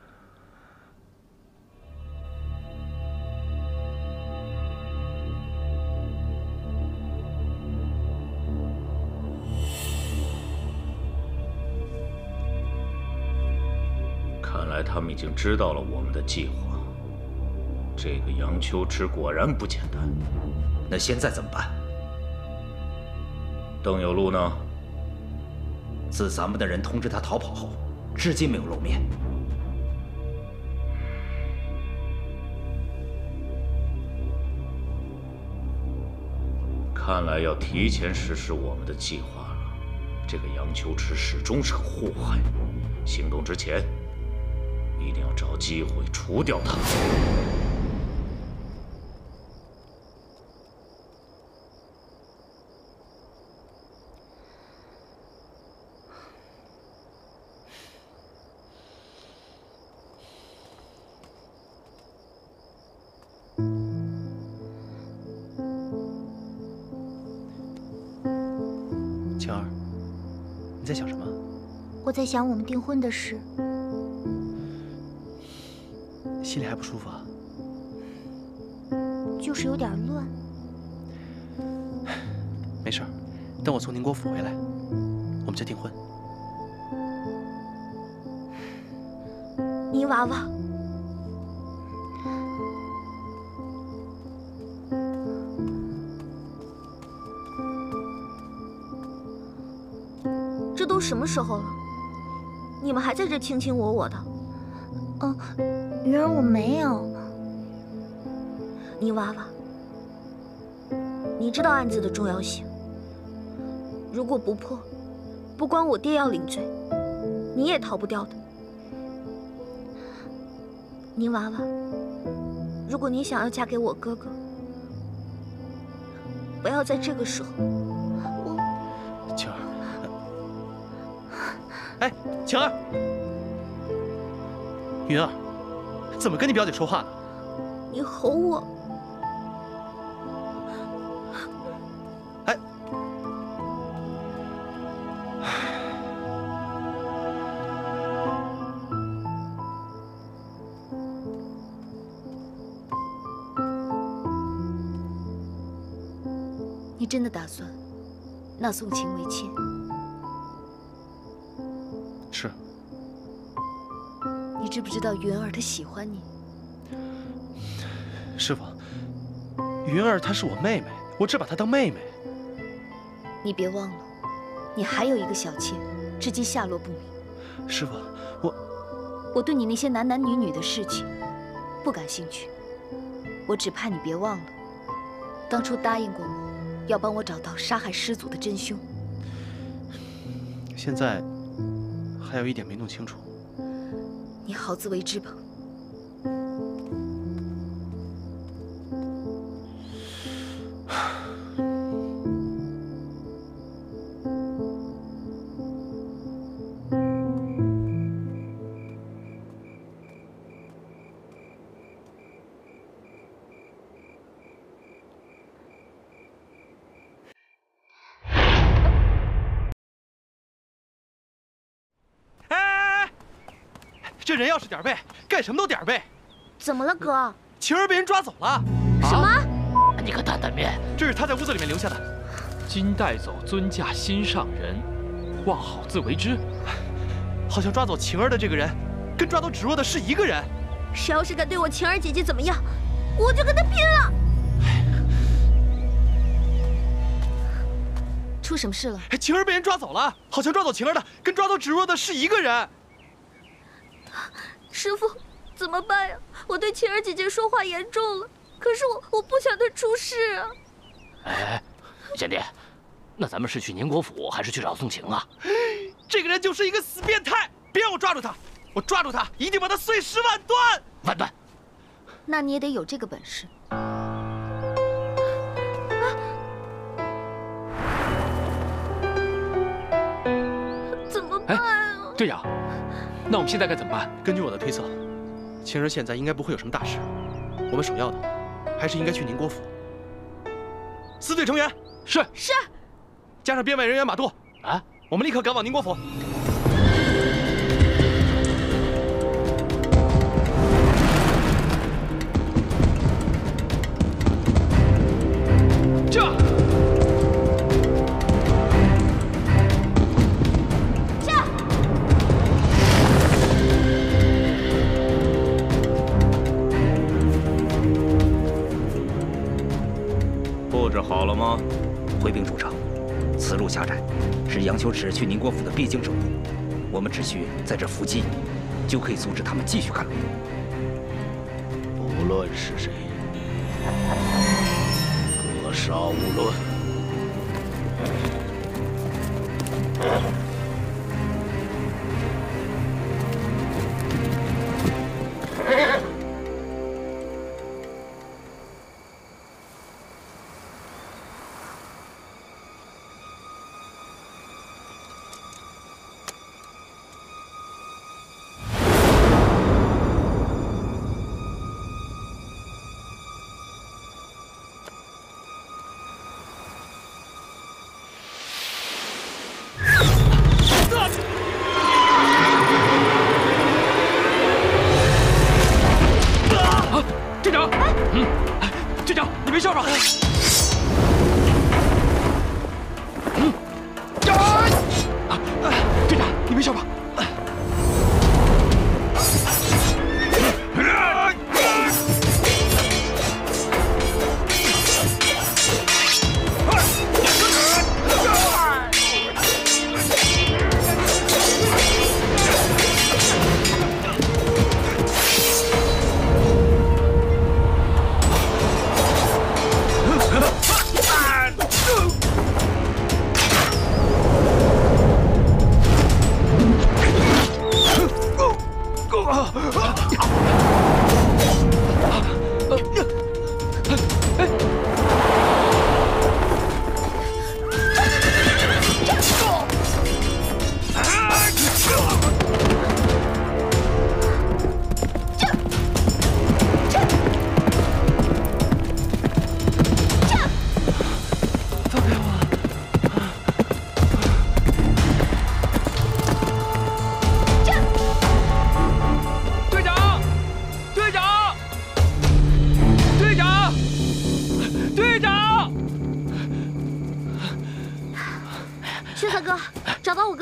Speaker 12: 看来他们已经知道了我们的计划。这个杨秋池果然不简单。
Speaker 7: 那现在怎么办？
Speaker 12: 邓有路呢？
Speaker 7: 自咱们的人通知他逃跑后，至今没有露面。
Speaker 12: 看来要提前实施我们的计划了。这个杨秋池始终是个祸害，行动之前一定要找机会除掉他。
Speaker 2: 晴儿，你在想什么？
Speaker 20: 我在想我们订婚的事。
Speaker 2: 心里还不舒服啊？
Speaker 20: 就是有点乱。
Speaker 2: 没事儿，等我从宁国府回来，我们就订婚。
Speaker 3: 泥娃娃，这都什么时候了？你们还在这卿卿我我的？
Speaker 20: 云儿，我没有。
Speaker 3: 泥娃娃，你知道案子的重要性。如果不破，不光我爹要领罪，你也逃不掉的。泥娃娃，如果你想要嫁给我哥哥，不要在这个时候。
Speaker 2: 晴儿，哎，晴儿，云儿，怎么跟你表姐说话呢？
Speaker 3: 你吼我。
Speaker 2: 哎，
Speaker 11: 你真的打算纳宋晴为妾。
Speaker 2: 是。
Speaker 11: 你知不知道云儿她喜欢你？
Speaker 2: 师傅，云儿她是我妹妹，我只把她当妹妹。
Speaker 11: 你别忘了，你还有一个小妾，至今下落不明。
Speaker 2: 师傅，
Speaker 11: 我对你那些男男女女的事情不感兴趣，我只怕你别忘了，当初答应过我，要帮我找到杀害师祖的真凶。
Speaker 2: 现在还有一点没弄清楚。
Speaker 11: 你好自为之吧。
Speaker 2: 这人要是点儿背，干什么都点儿背。
Speaker 3: 怎么了，哥？
Speaker 2: 晴儿被人抓走了。
Speaker 3: 什么？
Speaker 17: 你个担担面！
Speaker 2: 这是他在屋子里面留下的。
Speaker 6: 今带走尊驾心上人，望好自为之。
Speaker 2: 好像抓走晴儿的这个人，跟抓走芷若的是一个人。
Speaker 3: 谁要是敢对我晴儿姐姐怎么样，我就跟他拼了！
Speaker 11: 出什么事了？
Speaker 2: 晴儿被人抓走了，好像抓走晴儿的跟抓走芷若的是一个人。
Speaker 3: 师傅，怎么办呀？我对晴儿姐姐说话严重了，可是我不想她出事啊。
Speaker 17: 哎，贤弟，那咱们是去宁国府还是去找宋晴啊？
Speaker 2: 这个人就是一个死变态，别让我抓住他！我抓住他，一定把他碎尸万段！
Speaker 17: 万段。
Speaker 11: 那你也得有这个本事。
Speaker 3: 怎么办啊？
Speaker 19: 队长，那我们现在该怎么办？
Speaker 2: 根据我的推测，晴儿现在应该不会有什么大事，我们首要的还是应该去宁国府。四队成员
Speaker 19: 是，
Speaker 2: 加上编外人员马渡
Speaker 17: 啊，
Speaker 2: 我们立刻赶往宁国府。
Speaker 7: 布置好了吗？回禀主城，此路狭窄，是杨修齿去宁国府的必经之路。我们只需在这伏击，就可以阻止他们继续赶路。
Speaker 1: 不论是谁，格杀勿论。
Speaker 19: 队长，队长，你没事吧？队长，你没事吧？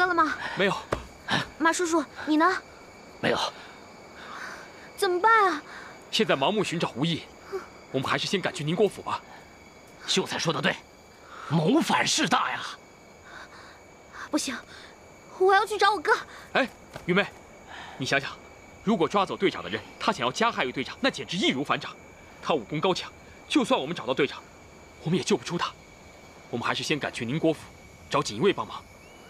Speaker 3: 了吗？
Speaker 14: 没有。
Speaker 3: 马叔叔，你呢？
Speaker 17: 没有。
Speaker 3: 怎么办啊？
Speaker 6: 现在盲目寻找无益，我们还是先赶去宁国府吧。
Speaker 17: 秀才说的对，谋反事大呀！
Speaker 3: 不行，我要去找我哥。
Speaker 6: 哎，玉妹，你想想，如果抓走队长的人，他想要加害于队长，那简直易如反掌。他武功高强，就算我们找到队长，我们也救不出他。我们还是先赶去宁国府，找锦衣卫帮忙。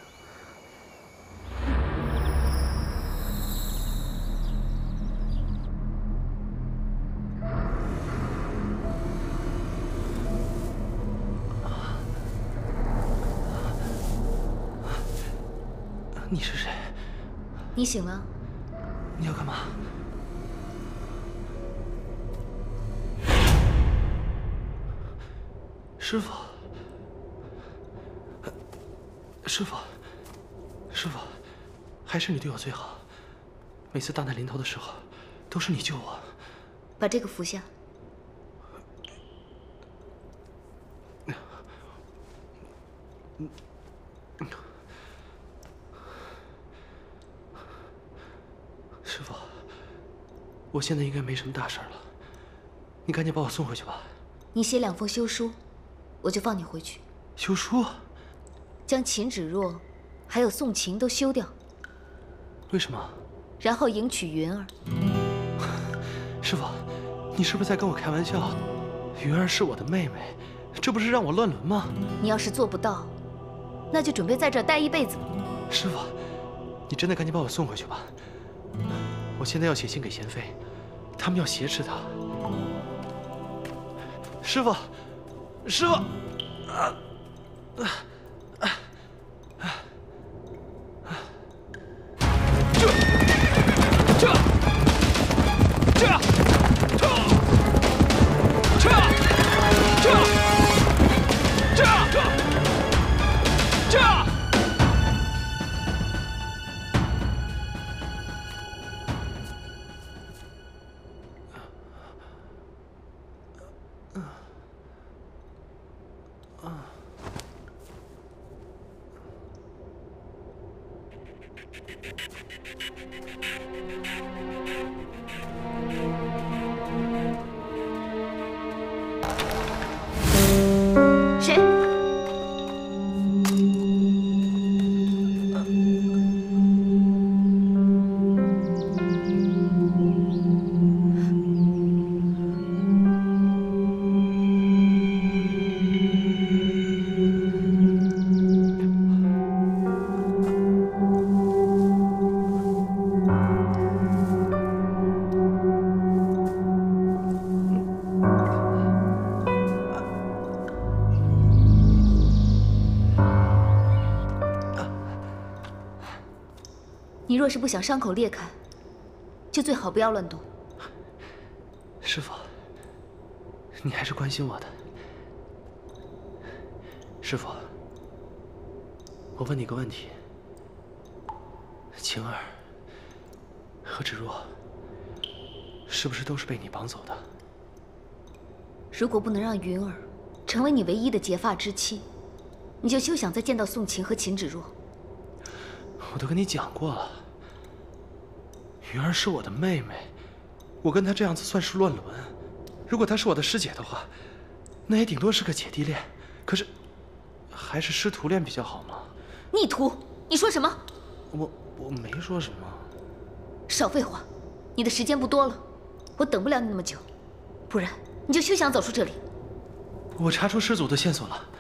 Speaker 2: 你是谁？
Speaker 11: 你醒了？
Speaker 2: 你要干嘛？师傅，师傅，师傅，还是你对我最好。每次大难临头的时候，都是你救我。
Speaker 11: 把这个服下。
Speaker 2: 师傅，我现在应该没什么大事了，你赶紧把我送回去吧。
Speaker 11: 你写2封休书，我就放你回去。
Speaker 2: 休书？
Speaker 11: 将秦芷若，还有宋晴都休掉。
Speaker 2: 为什么？
Speaker 11: 然后迎娶云儿。
Speaker 2: 师傅，你是不是在跟我开玩笑？云儿是我的妹妹，这不是让我乱伦吗？
Speaker 11: 你要是做不到，那就准备在这儿待一辈子吧。
Speaker 2: 师傅，你真的赶紧把我送回去吧。我现在要写信给贤妃，他们要挟持他。师傅，师傅，
Speaker 3: 谁？
Speaker 11: 你若是不想伤口裂开，就最好不要乱动。
Speaker 2: 师傅，你还是关心我的。师傅，我问你个问题：晴儿和芷若是不是都是被你绑走的？
Speaker 11: 如果不能让云儿成为你唯一的结发之妻，你就休想再见到宋晴和秦芷若。
Speaker 2: 我都跟你讲过了，云儿是我的妹妹，我跟她这样子算是乱伦。如果她是我的师姐的话，那也顶多是个姐弟恋。可是，还是师徒恋比较好嘛。
Speaker 11: 逆徒，你说什么？
Speaker 2: 我没说什么。
Speaker 11: 少废话，你的时间不多了，我等不了你那么久，不然你就休想走出这里。
Speaker 2: 我查出师祖的线索了。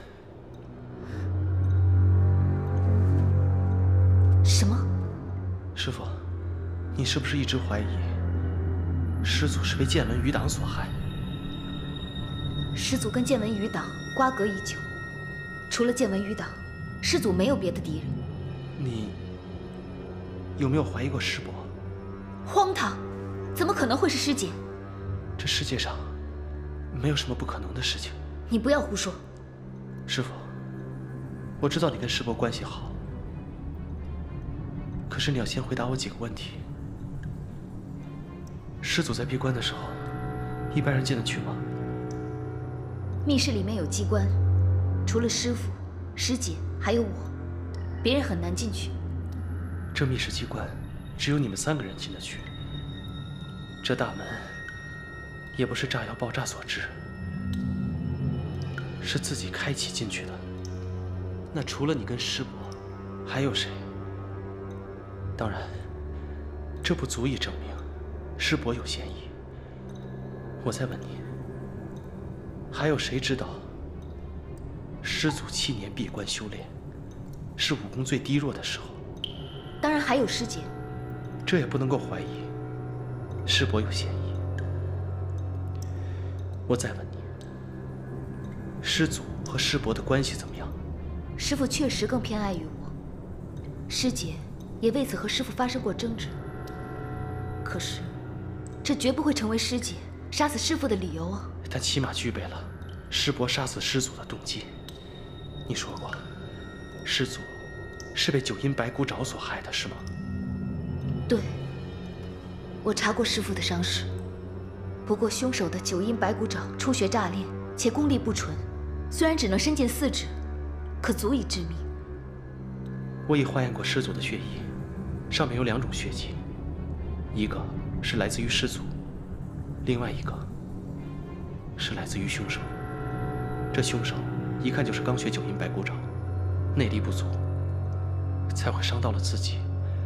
Speaker 11: 什么？
Speaker 2: 师傅，你是不是一直怀疑师祖是被剑文余党所害？
Speaker 11: 师祖跟剑文余党瓜葛已久，除了剑文余党，师祖没有别的敌人。
Speaker 2: 你有没有怀疑过师伯？
Speaker 11: 荒唐！怎么可能会是师姐？
Speaker 2: 这世界上没有什么不可能的事情。
Speaker 11: 你不要胡说。
Speaker 2: 师傅，我知道你跟师伯关系好，可是你要先回答我几个问题。师祖在闭关的时候，一般人进得去吗？
Speaker 11: 密室里面有机关，除了师父、师姐还有我，别人很难进去。
Speaker 2: 这密室机关只有你们3个人进得去，这大门也不是炸药爆炸所致，是自己开启进去的。那除了你跟师伯，还有谁？当然，这不足以证明师伯有嫌疑。我再问你，还有谁知道师祖7年闭关修炼，是武功最低弱的时候？
Speaker 11: 当然还有师姐。
Speaker 2: 这也不能够怀疑师伯有嫌疑。我再问你，师祖和师伯的关系怎么样？
Speaker 11: 师父确实更偏爱于我，师姐也为此和师父发生过争执。可是，这绝不会成为师姐杀死师父的理由啊！
Speaker 2: 他起码具备了师伯杀死师祖的动机。你说过，师祖是被9阴白骨爪所害的，是吗？
Speaker 11: 对，我查过师父的伤势。不过凶手的9阴白骨爪初学乍练，且功力不纯，虽然只能伸进4指，可足以致命。
Speaker 2: 我已化验过师祖的血液，上面有2种血迹，一个是来自于师祖，另外一个是来自于凶手。这凶手一看就是刚学9阴白骨爪，内力不足，才会伤到了自己。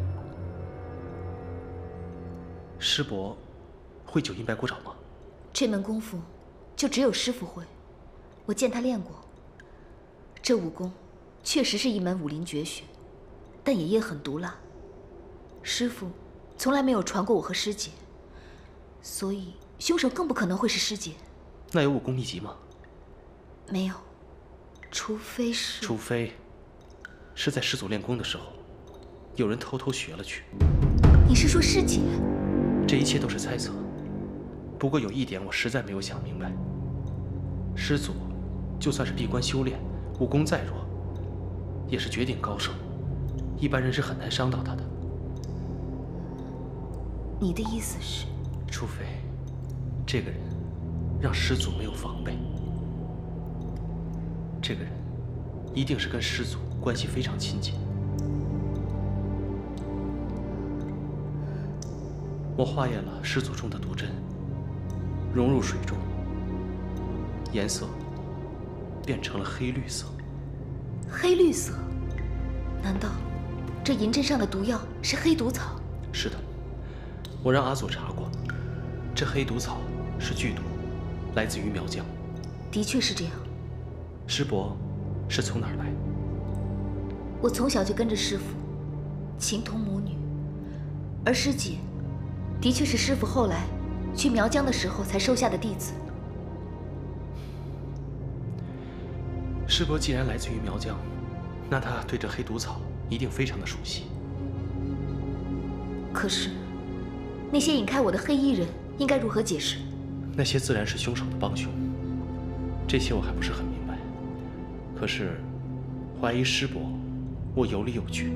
Speaker 2: 师伯会9阴白骨爪吗？
Speaker 11: 这门功夫就只有师父会，我见他练过。这武功确实是一门武林绝学，但也很毒辣。师父从来没有传过我和师姐，所以凶手更不可能会是师姐。
Speaker 2: 那有武功秘籍吗？
Speaker 11: 没有，除非是在师祖练功的时候，有人偷偷学了去。 你是说师姐？
Speaker 2: 这一切都是猜测。不过有一点我实在没有想明白，师祖就算是闭关修炼，武功再弱，也是绝顶高手，一般人是很难伤到他的。
Speaker 11: 你的意思是？
Speaker 2: 除非这个人让师祖没有防备，这个人一定是跟师祖关系非常亲近。我化验了师祖中的毒针，融入水中，颜色变成了黑绿色。
Speaker 11: 黑绿色？难道这银针上的毒药是黑毒草？
Speaker 2: 是的，我让阿祖查过，这黑毒草是剧毒，来自于苗疆。
Speaker 11: 的确是这样。
Speaker 2: 师伯是从哪儿来？
Speaker 11: 我从小就跟着师父，情同母女。而师姐，的确是师父后来去苗疆的时候才收下的弟子。
Speaker 2: 师伯既然来自于苗疆，那他对这黑毒草一定非常的熟悉。
Speaker 11: 可是，那些引开我的黑衣人应该如何解释？
Speaker 2: 那些自然是凶手的帮凶，这些我还不是很明白。可是，怀疑师伯，我有理有据。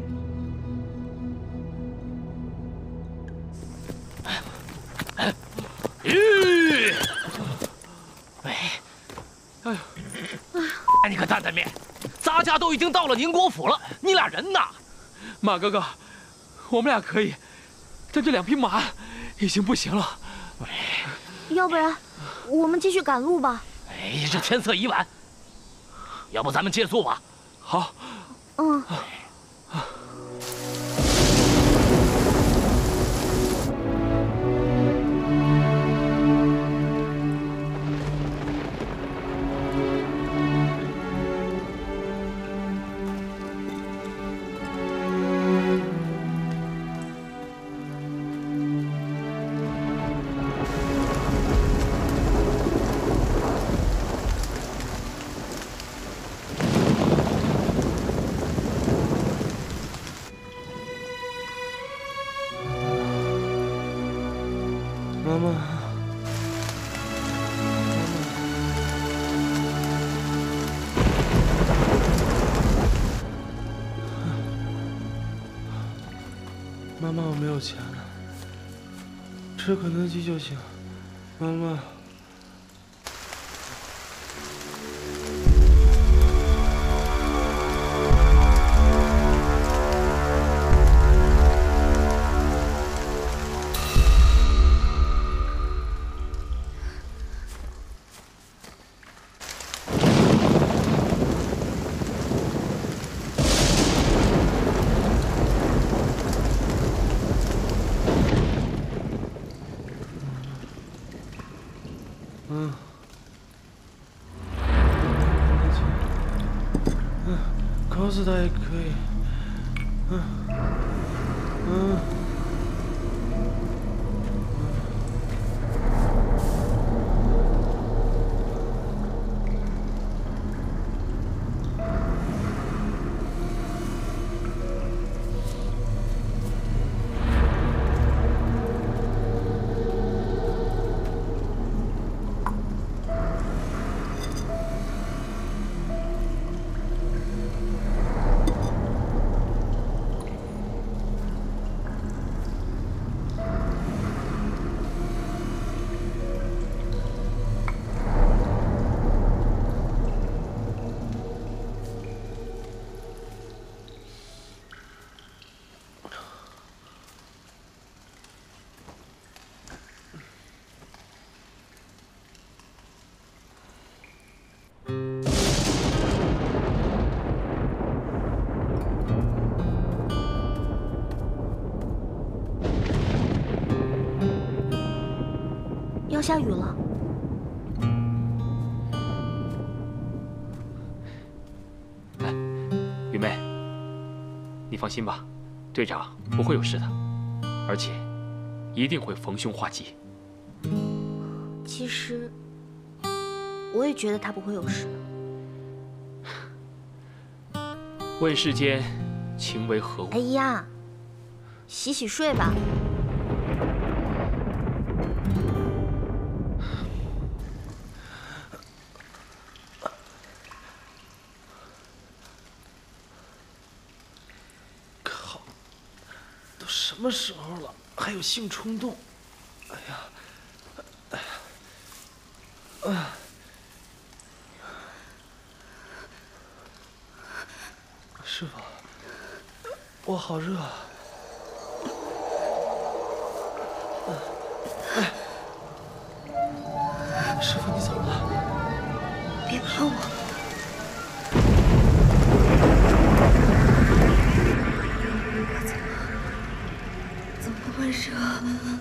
Speaker 17: 哎，你可担担面，咱家都已经到了宁国府了，你俩人呢？
Speaker 6: 马哥哥，我们俩可以，但这2匹马已经不行了。
Speaker 20: 要不然，我们继续赶路吧。
Speaker 17: 哎，这天色已晚，要不咱们借宿吧？
Speaker 6: 好。
Speaker 20: 嗯。
Speaker 2: 妈妈，妈妈，我没有钱了，吃肯德基就行。妈妈。 告诉他也可以。
Speaker 3: 要下雨了。
Speaker 6: 哎，雨妹，你放心吧，队长不会有事的，而且一定会逢凶化吉。
Speaker 3: 其实，我也觉得他不会有事。
Speaker 6: 问世间情为何物？
Speaker 3: 哎呀，洗洗睡吧。
Speaker 2: 靠，都什么时候了，还有性冲动？哎呀，哎呀，哎呀！师傅，我好热啊！哎，师傅你怎么了？
Speaker 3: 别碰我！怎么那么热？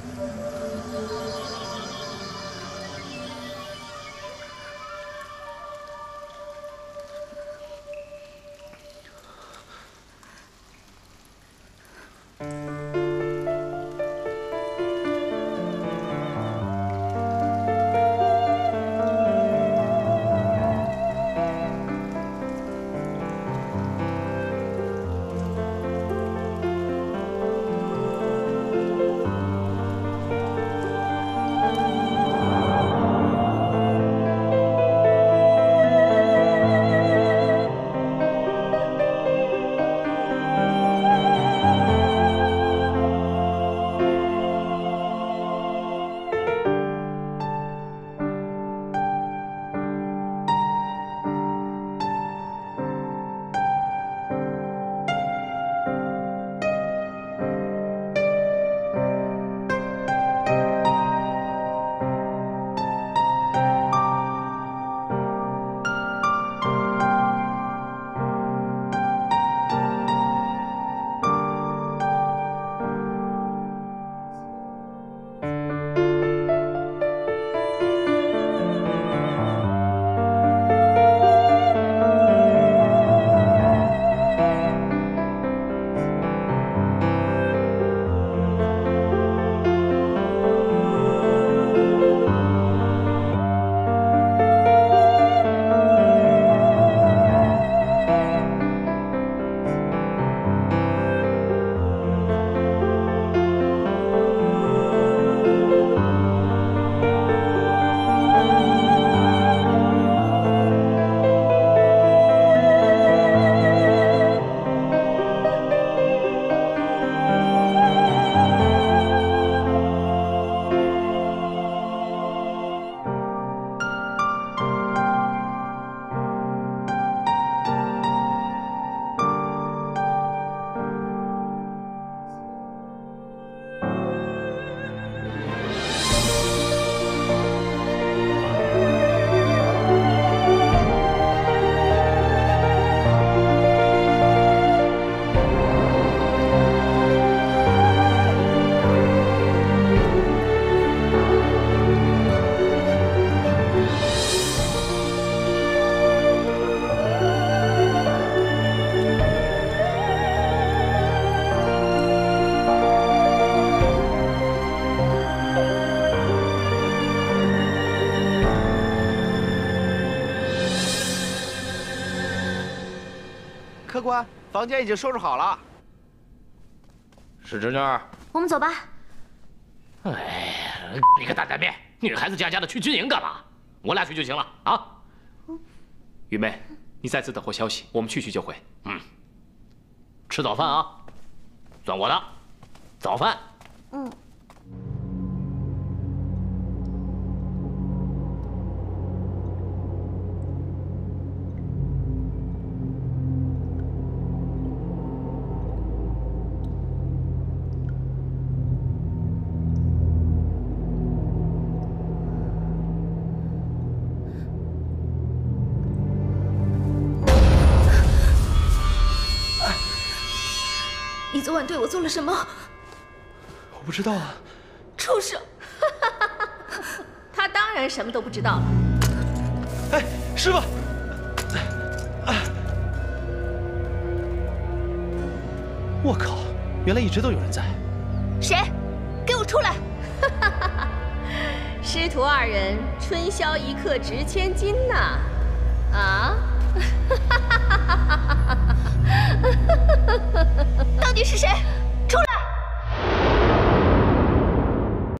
Speaker 8: 官，房间已经收拾好了。
Speaker 17: 是侄女，
Speaker 20: 我们走吧。
Speaker 17: 哎，你个担担面，女孩子家的去军营干嘛？我俩去就行了啊。
Speaker 18: 雨妹，你在此等候消息，我们去就回。
Speaker 17: 嗯。吃早饭啊，算我的。早饭。
Speaker 20: 嗯。
Speaker 11: 你昨晚对我做了什么？
Speaker 2: 我不知道啊。
Speaker 11: 畜生！他当然什么都不知道了。
Speaker 2: 哎，师傅！我靠，原来一直都有人在。
Speaker 11: 谁？给我出来！师徒二人春宵一刻值千金呐！啊？到底是谁？